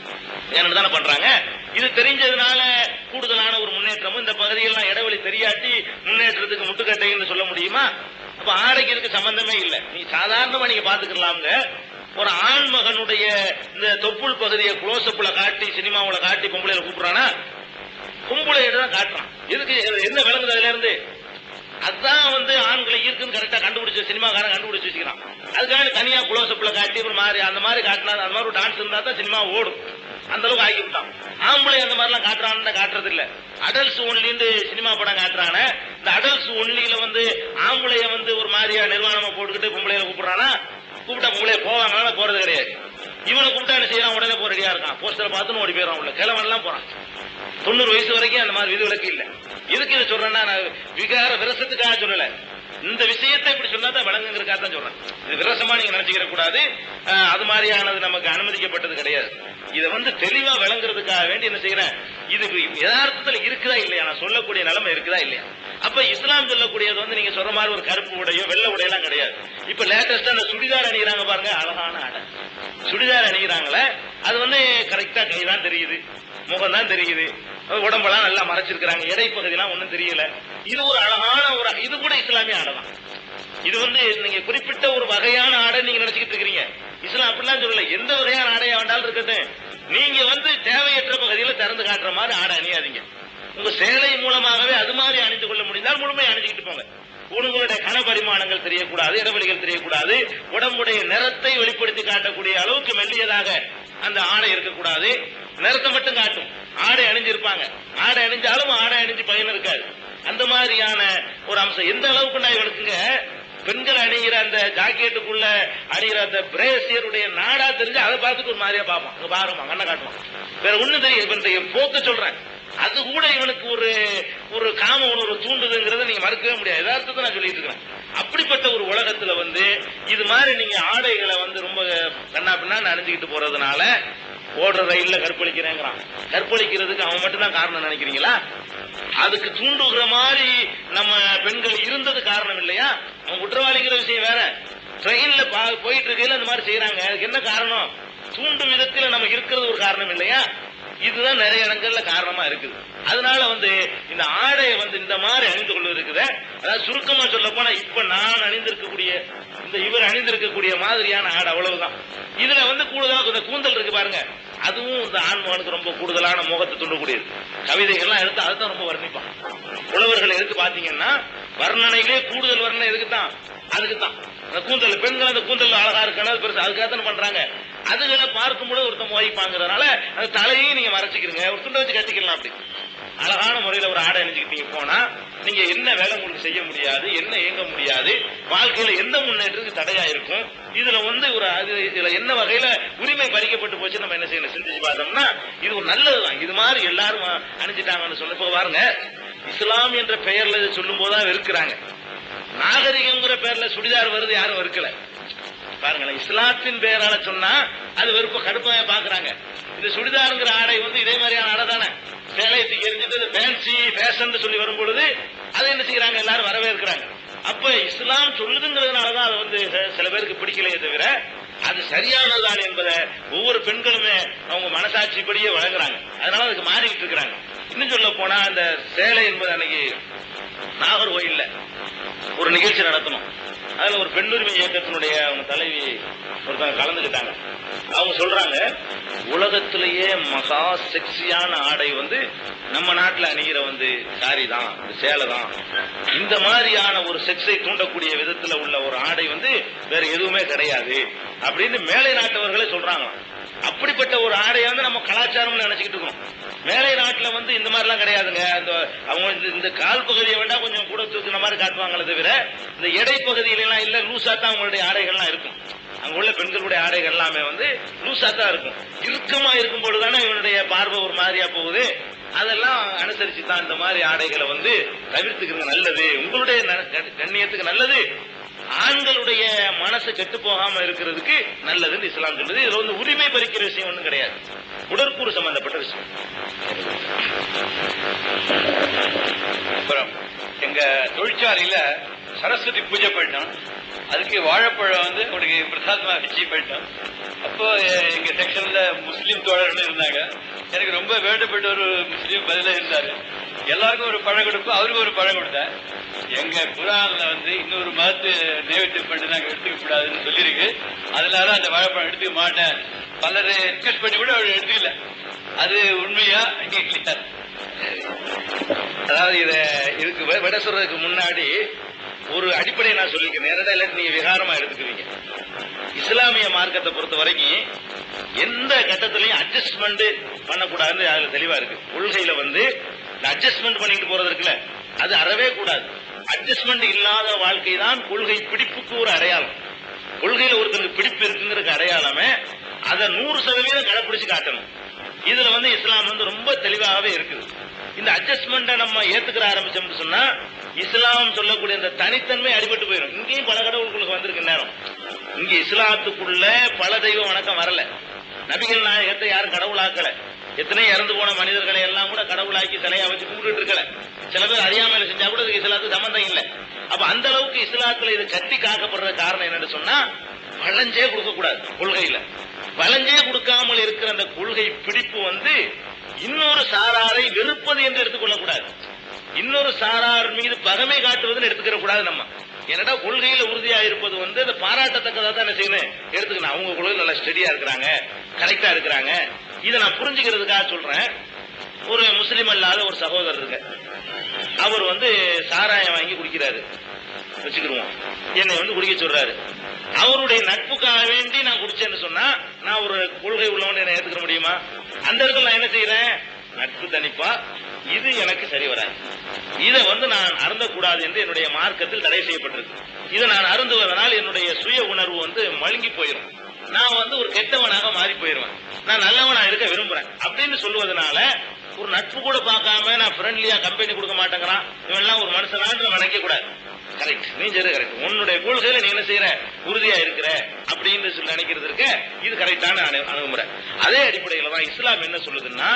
ஏன்னு தானே பண்றாங்க. இது தெரிஞ்சதுனால கூடுதலான ஒரு முன்னேற்றமும் இந்த பகுதியெல்லாம் இடைவெளி தெரியாட்டி முன்னேற்றத்துக்கு முட்டுக்கட்டைன்னு சொல்ல முடியுமா? அப்ப ஆடைக்கு இதுக்கு சம்பந்தமே இல்லை. நீ சாதாரணமா நீங்க பாத்துக்கலாம்ங்க. ஒரு ஆண் மகனுடைய இந்த தொப்புள் பகுதியை குளோசப்புல காட்டி சினிமாவுல காட்டி பொம்பளையில கூப்பிடுறானா? பொம்பளையிட தான் காட்டுறான். எதுக்கு? என்ன விளங்குது அதுல இருந்து? அதுதான் வந்து ஆண்களை இருக்குன்னு கரெக்டா கண்டுபிடிச்ச சினிமாக்காரன் கண்டுபிடிச்சு வச்சுக்கிறான். அதுக்காக தனியா குளோசப்புல காட்டி ஒரு மாதிரி அந்த மாதிரி காட்டினா அந்த மாதிரி ஒரு டான்ஸ் இருந்தா தான் சினிமா ஓடும். அந்த அளவுக்கு ஆக்கி விட்டான். ஆம்பளை அந்த மாதிரி எல்லாம் காட்டுறான்னு காட்டுறது இல்ல. அடல்ட்ஸ் ஒன்லின்னு சினிமா படம் காட்டுறான. இந்த அடல்ட்ஸ் ஒன்லியில வந்து ஆம்பளைய வந்து ஒரு மாதிரியா நிர்வாணமா போட்டுக்கிட்டு பொம்பளையில கூப்பிடுறானா? கூப்பிட்டா பொம்பளைய போவாங்க, போறது கிடையாது. இவனை கூப்பிட்டா என்ன செய்யறான்? உடனே போற ரெடியா இருக்கான். போஸ்டரை பார்த்துன்னு ஓடி போயிடறான். உள்ள கிழவன் எல்லாம் போறான். தொண்ணூறு வயசு வரைக்கும் அந்த மாதிரி விதிவிலக்கு இல்ல. எதுக்கு இதை சொல்றேன்னா, நான் விகார விரசத்துக்காக சொல்லல. இந்த விஷயத்தை இப்படி சொன்னா விளங்குங்கிறதுக்காக தான் சொல்றேன். இது விரசமா நீங்க நினைச்சுக்கிற கூடாது. அது மாதிரியானது நமக்கு அனுமதிக்கப்பட்டது கிடையாது. இதை வந்து தெளிவா விளங்குறதுக்காக வேண்டி என்ன செய்யறேன், இது யதார்த்தத்தில் இருக்குதா இல்லையா, நான் சொல்லக்கூடிய நிலைமை இருக்குதா இல்லையா. அப்ப இஸ்லாம் சொல்லக்கூடியது வந்து நீங்க சொல்ற மாதிரி ஒரு கருப்பு உடையோ வெள்ளை உடையெல்லாம் கிடையாது. இப்ப லேட்டஸ்டா அந்த சுடிதார் அணிகிறாங்க பாருங்க, அழகான ஆடை சுடிதார் அணிகிறாங்களே, அது வந்து கரெக்டா கைதான் தெரியுது, முகம் தான் தெரியுது, உடம்பெல்லாம் நல்லா மறைச்சிருக்கிறாங்க, இடைப்பகுதியெல்லாம் ஒன்னும் தெரியல. இது ஒரு அழகான ஒரு, இது கூட இஸ்லாமிய ஆடை தான். இது வந்து நீங்க குறிப்பிட்ட ஒரு வகையான ஆடை நீங்க நினைச்சுக்கிட்டு இருக்கிறீங்க. இஸ்லாம் அப்படிலாம் சொல்லல. எந்த வகையான ஆடையா வேண்டாலும் இருக்குது. நீங்க வந்து தேவையற்ற பகுதியில திறந்து காட்டுற மாதிரி ஆடை அணியாதீங்க. உங்க சேலை மூலமாகவே அது மாதிரி அணிந்து கொள்ள முடிந்தால் முழுமையை அணிஞ்சுக்கிட்டு போங்க. உங்களுடைய கன பரிமாணங்கள் தெரியக்கூடாது, இடைவெளிகள் தெரியக்கூடாது, உடம்புடைய நிறத்தை வெளிப்படுத்தி காட்டக்கூடிய அளவுக்கு மெல்லியதாக அந்த ஆடை இருக்கக்கூடாது. நிறத்தை மட்டும் காட்டும். ஆடை அணிஞ்சிருப்பாங்க. ஆடை அணிஞ்சாலும் ஆடை அணிஞ்சு பயன் இருக்காது. அந்த மாதிரியான ஒரு அம்சம் எந்த அளவுக்கு நான் இவனுக்குங்க பெண்கள் அணிகிற அந்த ஜாக்கெட்டுக்குள்ள அணிகிற அந்த பிரேசியருடைய நாடா தெரிஞ்சு அதை பார்த்துட்டு ஒரு மாதிரியா பார்ப்பான். அங்க பாருமா கண்ணை காட்டுவான். வேற ஒண்ணு தெரியும். போக்க சொல்றேன். அது கூட இவனுக்கு ஒரு ஒரு காம உணர்வு தூண்டுதுங்கிறத நீங்க மறுக்கவே முடியாது. யதார்த்தத்தை நான் சொல்லிட்டு இருக்கிறேன். அப்படிப்பட்ட ஒரு உலகத்துல வந்து இது மாதிரி நீங்க ஆடைகளை வந்து ரொம்ப கண்ணா பின்னா அணிஞ்சுக்கிட்டு போறதுனால ஓடுற ரயில்ல கற்பழிக்கிறேங்கிறான். கற்பழிக்கிறதுக்கு அவன் மட்டும் தான் காரணம் நினைக்கிறீங்களா? அதுக்கு தூண்டுகிற மாதிரி நம்ம பெண்கள் இருந்தது காரணம் இல்லையா? அவன் குற்றவாளிங்கிற விஷயம் வேற. ட்ரெயின்ல போயிட்டு இருக்கையில அந்த மாதிரி செய்யறாங்க. அதுக்கு என்ன காரணம்? தூண்டும் விதத்தில் நம்ம இருக்கிறது ஒரு காரணம் இல்லையா? இதுதான் நிறைய இடங்கள்ல காரணமா இருக்குது. அதனால வந்து இந்த ஆடையை வந்து இந்த மாதிரி அணிந்து கொண்டு இருக்குது. அதாவது சுருக்கமா சொல்ல போனா இப்ப நான் அணிந்திருக்கக்கூடிய இந்த இவர் அணிந்திருக்கக்கூடிய மாதிரியான ஆடை அவ்வளவுதான். இதுல வந்து கூடுதலா இந்த கூந்தல் இருக்கு பாருங்க, அதுவும் இந்த ஆண்மகனுக்கு ரொம்ப கூடுதலான முகத்தை தூண்டக்கூடியது. கவிதைகள்லாம் எடுத்து அதுதான் ரொம்ப வர்ணிப்பான். புலவர்கள் எதுக்கு பாத்தீங்கன்னா வர்ணனையிலே கூடுதல் வர்ணனை எதுக்குத்தான்? அதுக்குத்தான். அந்த கூந்தல் பெண்கள் அந்த கூந்தல் அழகா இருக்கணும் பெருசு, அதுக்காக பண்றாங்க. அதுகளை பார்க்கும்போது ஒருத்தம் வாய்ப்பாங்கிறதுனால அந்த தலையையும் நீங்க மறைச்சிக்கிறீங்க, ஒரு துண்டை வச்சு கட்டிக்கலாம். அப்படி அழகான முறையில ஒரு ஆடை அணிஞ்சுக்கிட்டீங்க போனா நீங்க என்ன வேலை உங்களுக்கு செய்ய முடியாது, என்ன இயங்க முடியாது, வாழ்க்கையில எந்த முன்னேற்றத்துக்கு தடையா இருக்கும். இதுல வந்து ஒரு இதுல என்ன வகையில உரிமை பறிக்கப்பட்டு போச்சு நம்ம என்ன செய்யணும் சிந்திச்சு பார்த்தோம்னா இது ஒரு நல்லதுதான். இது மாதிரி எல்லாரும் அணிஞ்சிட்டாங்கன்னு சொல்ல பாருங்க. இஸ்லாம் என்ற பெயர்ல சொல்லும் போதுதான் இருக்கிறாங்க. நாகரிகங்கிற பேர்ல சுடிதார் வருது, யாரும் வெறுக்கல பாருங்களேன். இஸ்லாத்தின் பெயரால சொன்னா அது வெறுப்ப கடுப்பாக பாக்குறாங்க. இந்த சுடிதாருங்கிற ஆடை வந்து இதே மாதிரியான ஆடை தானே. சேலையை எரிஞ்சிட்டு ஃபேன்சி ஃபேஷன் சொல்லி வரும் பொழுது அதை என்ன செய்யறாங்க, எல்லாரும் வரவேற்கிறாங்க. அப்ப இஸ்லாம் சொல்லுதுங்கிறதுனாலதான் அது வந்து சில பேருக்கு பிடிக்கலையே தவிர அது சரியானதுதான் என்பதை ஒவ்வொரு பெண்களுமே அவங்க மனசாட்சிப்படியே வழங்குறாங்க. அதனால அதுக்கு மாறிக்கிட்டு இருக்கிறாங்க. இன்னும் சொல்ல போனா அந்த சேலை என்பது அன்னைக்கு நாகர்கோயில்ல ஒரு நிகழ்ச்சி நடத்தணும். அதுல ஒரு பெண்ணுரிமை இயக்கத்தினுடைய அவங்க தலைவி ஒருத்தவங்க கலந்துக்கிட்டாங்க. அவங்க சொல்றாங்க, உலகத்திலேயே மகா செக்ஸியான ஆடை வந்து நம்ம நாட்டில் அணிகிற வந்து சாரி தான், சேலை தான். இந்த மாதிரியான ஒரு செக்ஸை தூண்டக்கூடிய விதத்துல உள்ள ஒரு ஆடை வந்து வேற எதுவுமே கிடையாது அப்படின்னு மேலை நாட்டவர்களே சொல்றாங்க. அப்படிப்பட்ட ஒரு ஆடையை வந்து நம்ம கலாச்சாரம் நினைச்சுக்கிட்டு இருக்கோம். மேலை நாட்டுல வந்து இந்த மாதிரி எல்லாம் கிடையாதுங்க. அவங்க இந்த கால் பகுதியை வேண்டா கொஞ்சம் கூட தூக்குன மாதிரி காட்டுவாங்களே தவிர இந்த எடை பகுதியில எல்லாம் இல்ல, லூசா தான் அவங்களுடைய ஆடைகள்லாம் இருக்கும். அங்க உள்ள பெண்களுடைய ஆடைகள் எல்லாமே வந்து லூசா தான் இருக்கும். இறுக்கமா இருக்கும் பொழுதுதானே இவனுடைய பார்வை ஒரு மாதிரியா போகுது. அதெல்லாம் அனுசரிச்சு தான் இந்த மாதிரி ஆடைகளை வந்து தவிர்த்துக்கிறது நல்லது, உங்களுடைய கண்ணியத்துக்கு நல்லது, ஆண்களுடைய மனசு கெட்டு போகாம இருக்கிறதுக்கு நல்லதுன்னு இஸ்லாம் சொல்றது. இதுல வந்து உரிமை பறிக்கிற விஷயம் ஒண்ணும் கிடையாது, உடற்கூறு சம்பந்தப்பட்ட விஷயம்.
அப்புறம் எங்க தொழிற்சாலையில சரஸ்வதி பூஜை போயிட்டோம். அதுக்கு வாழைப்பழம் வந்து அவனுக்கு பிரசாதமா வச்சு போயிட்டோம். அப்போ எங்க செக்ஷன்ல முஸ்லீம் தோழர்கள் இருந்தாங்க. எனக்கு ரொம்ப வேண்டப்பட்ட ஒரு முஸ்லீம் பதில இருந்தாரு. எல்லாருக்கும் ஒரு பழம் கொடுப்போம், அவருக்கும் ஒரு பழம் கொடுத்தேன். எங்க குரான்ல வந்து இன்னொரு மதத்து நைவேத்தியம் பண்ணி நாங்க எடுத்துக்க கூடாதுன்னு சொல்லியிருக்கு. அதனால அந்த வாழைப்பழம் எடுத்துக்க மாட்டேன். பலரை ரிக்வெஸ்ட் பண்ணி கூட அவர் எடுத்துக்கல. அது உண்மையா இல்லையா?
அதாவது இத இதுக்கு விட சொல்றதுக்கு முன்னாடி ஒரு அடிப்படையை நான் சொல்லிக்கிறேன். நேரடியா இல்லாட்டி நீங்க விகாரமா எடுத்துக்குவீங்க. இஸ்லாமிய மார்க்கத்தை பொறுத்த வரைக்கும் எந்த கட்டத்திலையும் அட்ஜஸ்ட்மெண்ட் பண்ணக்கூடாதுன்னு அதுல தெளிவா இருக்கு. கொள்கையில வந்து அட்ஜஸ்ட்மெண்ட் பண்ணிட்டு போறது இருக்குல்ல, அது அறவே கூடாது. அட்ஜஸ்ட்மெண்ட் இல்லாத வாழ்க்கை தான் கொள்கை பிடிப்புக்கு ஒரு அடையாளம். கொள்கையில ஒருத்தருக்கு பிடிப்பு இருக்குங்கிறதுக்கு அடையாளமே அதை நூறு சதவீதம் கடைபிடிச்சு காட்டணும். இதுல வந்து இஸ்லாம் வந்து ரொம்ப தெளிவாகவே இருக்குது. இந்த அட்ஜஸ்ட்மெண்ட்டை நம்ம ஏத்துக்கிற ஆரம்பிச்சோம்னு சொன்னா இஸ்லாம் சொல்லக்கூடிய இந்த தனித்தன்மை அடிபட்டு போயிடும். இங்கேயும் பல கடவுளுக்கு வந்திருக்கு நேரம். இங்க இஸ்லாத்துக்குள்ள பல தெய்வ வணக்கம் வரல. நபிகள் நாயகத்தை யாரும் கடவுளாக்கல. எத்தனை இறந்து போன மனிதர்களை எல்லாம் கூட கடவுளாக்கி தலையா வச்சு கும்பிட்டு இருக்கல. சில பேர் அறியாமையில செஞ்சா கூட இதுக்கு இஸ்லாத்துக்கு சம்பந்தம் இல்லை. அப்ப அந்த அளவுக்கு இஸ்லாத்துல இது கட்டி காக்கப்படுற காரணம் என்னன்னு சொன்னா வளைஞ்சே கொடுக்க கூடாது. கொள்கையில வளைஞ்சே கொடுக்காமல் இருக்கிற அந்த கொள்கை பிடிப்பு வந்து இன்னொரு சாராரை வெறுப்பது என்று எடுத்துக்கொள்ள கூடாது. இன்னொரு சாரார் மீது பகமை காட்டுவதுன்னு எடுத்துக்கிற கூடாது. நம்ம என்னடா கொள்கையில உறுதியா இருப்பது வந்து அதை பாராட்டத்தக்கதா தான் என்ன செய்யணும் எடுத்துக்கணும். அவங்க கொள்கையில் நல்லா ஸ்டெடியா இருக்கிறாங்க, கரெக்டா இருக்கிறாங்க. இதை நான் புரிஞ்சுக்கிறதுக்காக சொல்றேன். ஒரு முஸ்லீம் அல்லாத ஒரு சகோதரர் இருக்கு. அவர் வந்து சாராயம் வாங்கி குடிக்கிறாரு வச்சுக்கிடுவோம். என்னை வந்து குடிக்க சொல்றாரு. அவருடைய நட்புக்காக வேண்டி நான் குடிச்சேன்னு சொன்னா நான் ஒரு கொள்கை உள்ளவன் என்ன ஏத்துக்க முடியுமா? அந்த இடத்துல நான் என்ன செய்யறேன்? நட்பு தனிப்பா இது எனக்கு சரி வராது. இதை வந்து நான் அருந்தக்கூடாது என்று என்னுடைய மார்க்கத்தில் தடை செய்யப்பட்டிருக்கு. இதை நான் அருந்துவதனால் என்னுடைய சுய உணர்வு வந்து மழுங்கி போயிடும். நான் வந்து ஒரு கெட்டவனாக மாறி போயிருவேன். நான் நல்லவனா இருக்க விரும்புறேன் அப்படின்னு சொல்லுவதனால ஒரு நட்பு கூட பார்க்காம நான் ஃப்ரெண்ட்லியா கம்பெனி கொடுக்க மாட்டேங்கிறான் இவன் எல்லாம் ஒரு மனுஷனான்னு நினைக்க கூடாது. கரெக்ட், நீ சரி கரெக்ட். உன்னுடைய கொள்கையில நீ என்ன செய்யற உறுதியா இருக்கிற அப்படின்னு சொல்லி நினைக்கிறது இருக்க இது கரெக்டான அணுகுமுறை. அதே அடிப்படையில தான் இஸ்லாம் என்ன சொல்லுதுன்னா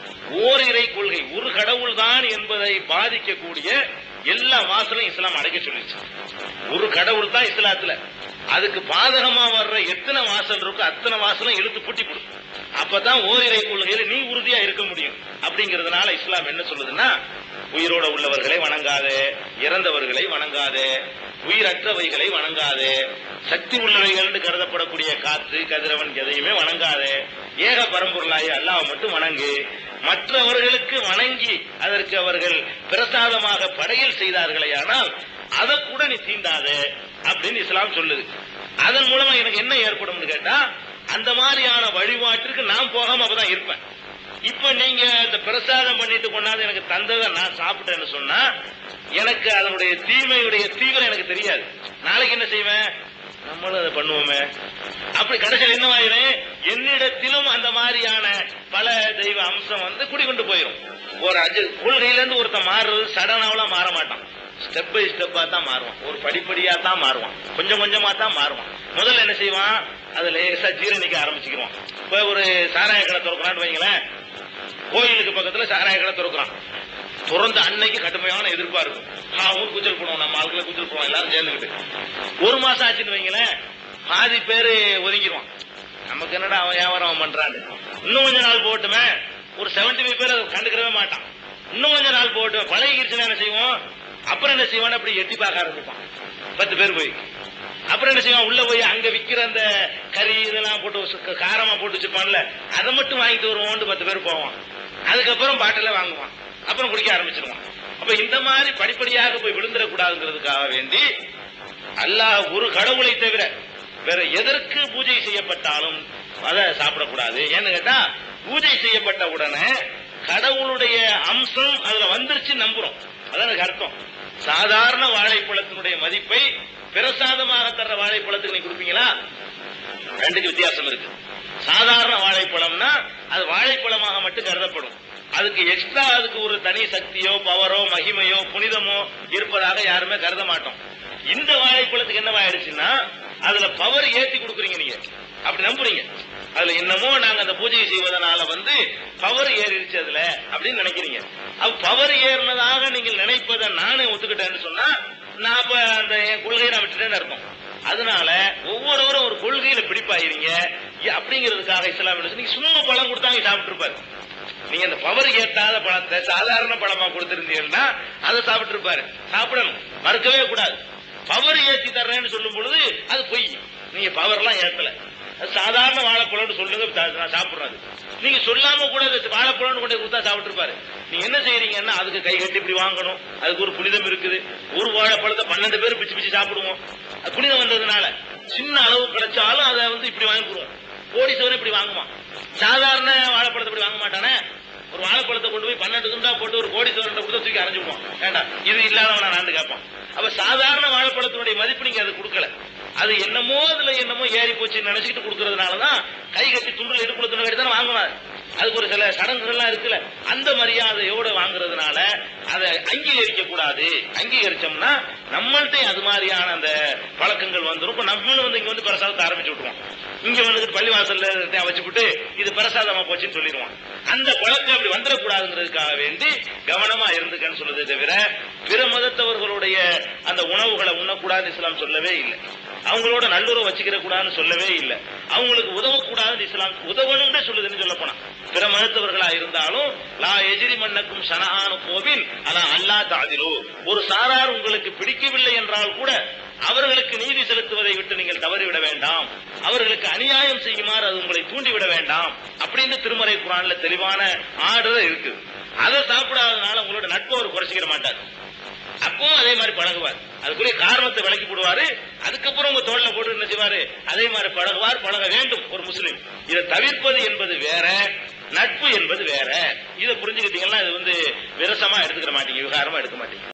ஓரிரை கொள்கை ஒரு கடவுள் தான் என்பதை பாதிக்கக்கூடிய எல்லா வாசலும் இஸ்லாம் அடைக்க சொல்லிச்சு. ஒரு கடவுள் தான் இஸ்லாத்துல. அதுக்கு பாதகமா வர்ற எத்தனை வாசல் இருக்கோ அத்தனை வாசலும் இழுத்து பூட்டி கொடுக்கும். அப்பதான் ஓரிரை கொள்கையில நீ உறுதியா இருக்க முடியும். அப்படிங்கறதுனால இஸ்லாம் என்ன சொல்லுதுன்னா உயிரோட உள்ளவர்களை வணங்காதே, இறந்தவர்களை வணங்காதே, உயிரற்றவைகளை வணங்காதே, சக்தி உள்ளவைகள் என்று கருதப்படக்கூடிய காற்று கதிரவன் எதையுமே வணங்காதே, ஏக பரம்பொருளாய அல்லாஹ் மட்டும் வணங்கு. மற்றவர்களுக்கு வணங்கி அதற்கு அவர்கள் பிரசாதமாக படையல் செய்தார்களே ஆனால் அதை கூட நீ தீண்டாதே அப்படின்னு இஸ்லாம் சொல்லுது. அதன் மூலமா எனக்கு என்ன ஏற்படும் கேட்டா அந்த மாதிரியான வழிபாட்டிற்கு நான் போகாம அப்பதான் இருப்பேன். இப்ப நீங்க இந்த பிரசாதம் பண்ணிட்டு கொண்டாந்து எனக்கு தந்ததை நான் சாப்பிட்டேன்னு சொன்னா எனக்கு அதனுடைய தீமையுடைய தீவிரம் எனக்கு தெரியாது. நாளைக்கு என்ன செய்வேன்? நம்மளும் அதை பண்ணுவோமே. அப்படி கடைசியில் என்னவாயிரும்? என்னிடத்திலும் அந்த மாதிரியான பல தெய்வ அம்சம் வந்து குடிக்கொண்டு போயிடும். ஒரு அஜ கொள்கையில இருந்து ஒருத்தன் மாறுறது சடனாவெல்லாம் மாற மாட்டான். ஸ்டெப் பை ஸ்டெப்பா தான் மாறுவான். ஒரு படிப்படியா தான் மாறுவான். கொஞ்சம் கொஞ்சமா தான் மாறுவான். முதல்ல என்ன செய்வான்? அதுல லேசா ஜீரணிக்க ஆரம்பிச்சுக்குவான். இப்ப ஒரு சாராய கடை திறக்கிறான்னு வைங்களேன். கோயிலுக்கு பக்கத்துல சாராய கடை திறக்கிறான். திறந்த அன்னைக்கு கடுமையான எதிர்ப்பா இருக்கும். ஊர் கூச்சல் போடுவோம், நம்ம ஆளுகளை கூச்சல் போடுவோம் எல்லாரும் சேர்ந்துக்கிட்டு. ஒரு மாசம் ஆச்சுன்னு வைங்களேன், பாதி பேரு ஒதுங்கிடுவான். நமக்கு என்னடா அவன் வியாபாரம் அவன் பண்றான்னு. இன்னும் கொஞ்ச நாள் போட்டுமே ஒரு செவன்டி ஃபைவ் பேர் கண்டுக்கிறவே மாட்டான். இன்னும் கொஞ்ச நாள் போட்டு பழகிடுச்சுன்னா என்ன செய்வோம்? அப்புறம் என்ன செய்வான்? அப்படி எட்டி பார்க்க ஆரம்பிப்பான். பத்து பேர் போய் அப்புறம் என்ன செய்வான்? உள்ள போய் அங்க விக்கிற அந்த கறி இதெல்லாம் போட்டு காரமா போட்டு வச்சுப்பான்ல, அதை மட்டும் வாங்கிட்டு வருவோம். பத்து பேர் போவான். அதுக்கப்புறம் பாட்டில வாங்குவான். அப்புறம் குடிக்க ஆரம்பிச்சிருவான். அப்ப இந்த மாதிரி படிப்படியாக போய் விழுந்துடக்கூடாதுங்கிறதுக்காக வேண்டி அல்லாஹ் ஒரு கடவுளை தவிர வேற எதற்கு பூஜை செய்யப்பட்டாலும் அதை சாப்பிடக்கூடாது. ஏன்னு கேட்டா பூஜை செய்யப்பட்ட உடனே கடவுளுடைய அம்சம் அதுல வந்துருச்சு நம்புறோம். அதான் அர்த்தம். சாதாரண வாழைப்பழத்தினுடைய மதிப்பை பிரசாதமாக தர்ற வாழைப்பழத்துக்கு நீ கொடுப்பீங்களா? ரெண்டுக்கு வித்தியாசம் இருக்கு. சாதாரண வாழைப்பழம்னா அது வாழைப்பழமாக மட்டும் கருதப்படும். அதுக்கு எக்ஸ்ட்ரா அதுக்கு ஒரு தனி சக்தியோ பவரோ மகிமையோ புனிதமோ இருப்பதாக யாருமே கருத மாட்டோம். இந்த வாழைப்பழத்துக்கு என்னவாயிடுச்சுன்னா அதுல பவர் ஏற்றி கொடுக்குறீங்க. நீங்க அப்படி நம்புறீங்க. அதுல என்னமோ நாங்க அந்த பூஜை செய்வதனால வந்து பவர் ஏறிடுச்சு அதுல அப்படின்னு நினைக்கிறீங்க. அது பவர் ஏறினதாக நீங்கள் நினைப்பதை நானே ஒத்துக்கிட்டேன்னு சொன்னா நான் இப்ப அந்த என் கொள்கையை நான் விட்டுட்டேன்னு அர்த்தம். அதனால ஒவ்வொருவரும் ஒரு கொள்கையில பிடிப்பாயிருங்க அப்படிங்கிறதுக்காக இஸ்லாம் நீங்க சும்மா பழம் கொடுத்தாங்க சாப்பிட்டு இருப்பாரு. நீங்க அந்த பவர் ஏத்தாத பழத்தை சாதாரண பழமா கொடுத்திருந்தீங்கன்னா அதை சாப்பிட்டு இருப்பாரு. சாப்பிடணும், மறுக்கவே கூடாது. பவர் ஏற்றி தர்றேன்னு சொல்லும் பொழுது அது பொய். நீங்க பவர் எல்லாம் ஏத்தல, சாதாரண வாழைப்பழம் சொல்லுங்க நான் சாப்பிடுறது. நீங்க சொல்லாம கூட வாழைப்பழம் கொண்டு கொடுத்தா சாப்பிட்டு இருப்பாரு. நீங்க என்ன செய்யறீங்கன்னா அதுக்கு கை கட்டி இப்படி வாங்கணும், அதுக்கு ஒரு புனிதம் இருக்குது. ஒரு வாழைப்பழத்தை பன்னெண்டு பேர் பிச்சு பிச்சு சாப்பிடுவோம். அது புனிதம் வந்ததுனால சின்ன அளவு கிடைச்சாலும் அதை வந்து இப்படி வாங்கிடுவோம். கோடீஸ்வரன் இப்படி வாங்குவான், சாதாரண வாழைப்பழத்தை இப்படி வாங்க மாட்டானே. ஒரு வாழைப்பழத்தை கொண்டு போய் பன்னெண்டு துண்டா போட்டு ஒரு கோடீஸ்வரன் கொடுத்து தூக்கி அரைஞ்சுடுவோம். வேண்டாம், இது இல்லாதவனா நான் கேட்பான். அப்ப சாதாரண வாழைப்பழத்தினுடைய மதிப்பு நீங்க அதை கொடுக்கல. அது என்னமோ அதுல என்னமோ ஏறி போச்சுன்னு நினைச்சிட்டு கொடுக்கறதுனாலதான் கை கட்டி துண்டுல இடுப்புல துணை கட்டி தானே வாங்குவாங்க. அதுக்கு ஒரு சில சடங்குகள்லாம் இருக்குல்ல, அந்த மரியாதையோட வாங்குறதுனால அதை அங்கீகரிக்க கூடாது. அங்கீகரிச்சோம்னா நம்மள்ட்ட அது மாதிரியான அந்த பழக்கங்கள் வந்துடும். இப்ப நம்மளும் வந்து இங்க வந்து பிரசாதத்தை ஆரம்பிச்சு விட்டுருவோம். இங்க வந்து பள்ளிவாசல்ல வச்சுக்கிட்டு இது பிரசாதமா போச்சுன்னு சொல்லிடுவான். அந்த பழக்கம் அப்படி வந்துடக்கூடாதுங்கிறதுக்காக வேண்டி கவனமா இருந்துக்கன்னு சொல்லுதே தவிர பிற மதத்தவர்களுடைய அந்த உணவுகளை உண்ணக்கூடாதுன்னு இஸ்லாம் சொல்லவே இல்லை. அவங்களோட நல்லுறவு வச்சுக்கிற கூடாதுன்னு சொல்லவே இல்லை. அவங்களுக்கு உதவக்கூடாதுன்னு இஸ்லாம் உதவணும்னு சொல்லுதுன்னு சொல்ல போனா பிற மதத்தவர்களா இருந்தாலும் லா எஜிரி மன்னக்கும் சனஆனு கோவில் ஆனா அல்லா தாதிலு, ஒரு சாரார் உங்களுக்கு பிடிக்கவில்லை என்றால் கூட அவர்களுக்கு நீதி செலுத்துவதை விட்டு நீங்கள் தவறிவிட வேண்டாம், அவர்களுக்கு அநியாயம் செய்யுமாறு அது உங்களை தூண்டிவிட வேண்டாம் அப்படின்னு திருமறை குர்ஆன்ல தெளிவான ஆர்டர் இருக்கு. அதை சாப்பிடாதனால உங்களோட நட்பு அவர் குறைச்சிக்கிற மாட்டார். அப்பவும் அதே மாதிரி பழகுவார், அதுக்குரிய காரணத்தை விளக்கி போடுவாரு. அதுக்கப்புறம் உங்க தோல்ல போட்டு என்ன செய்வாரு, அதே மாதிரி பழகுவார். பழக வேண்டும் ஒரு முஸ்லிம். இதை தவிர்ப்பது என்பது வேற, நட்பு என்பது வேற. இதை புரிஞ்சுக்கிட்டீங்கன்னா இது வந்து விரசமா எடுத்துக்கிற மாட்டீங்க, விவகாரமா எடுக்க மாட்டீங்க.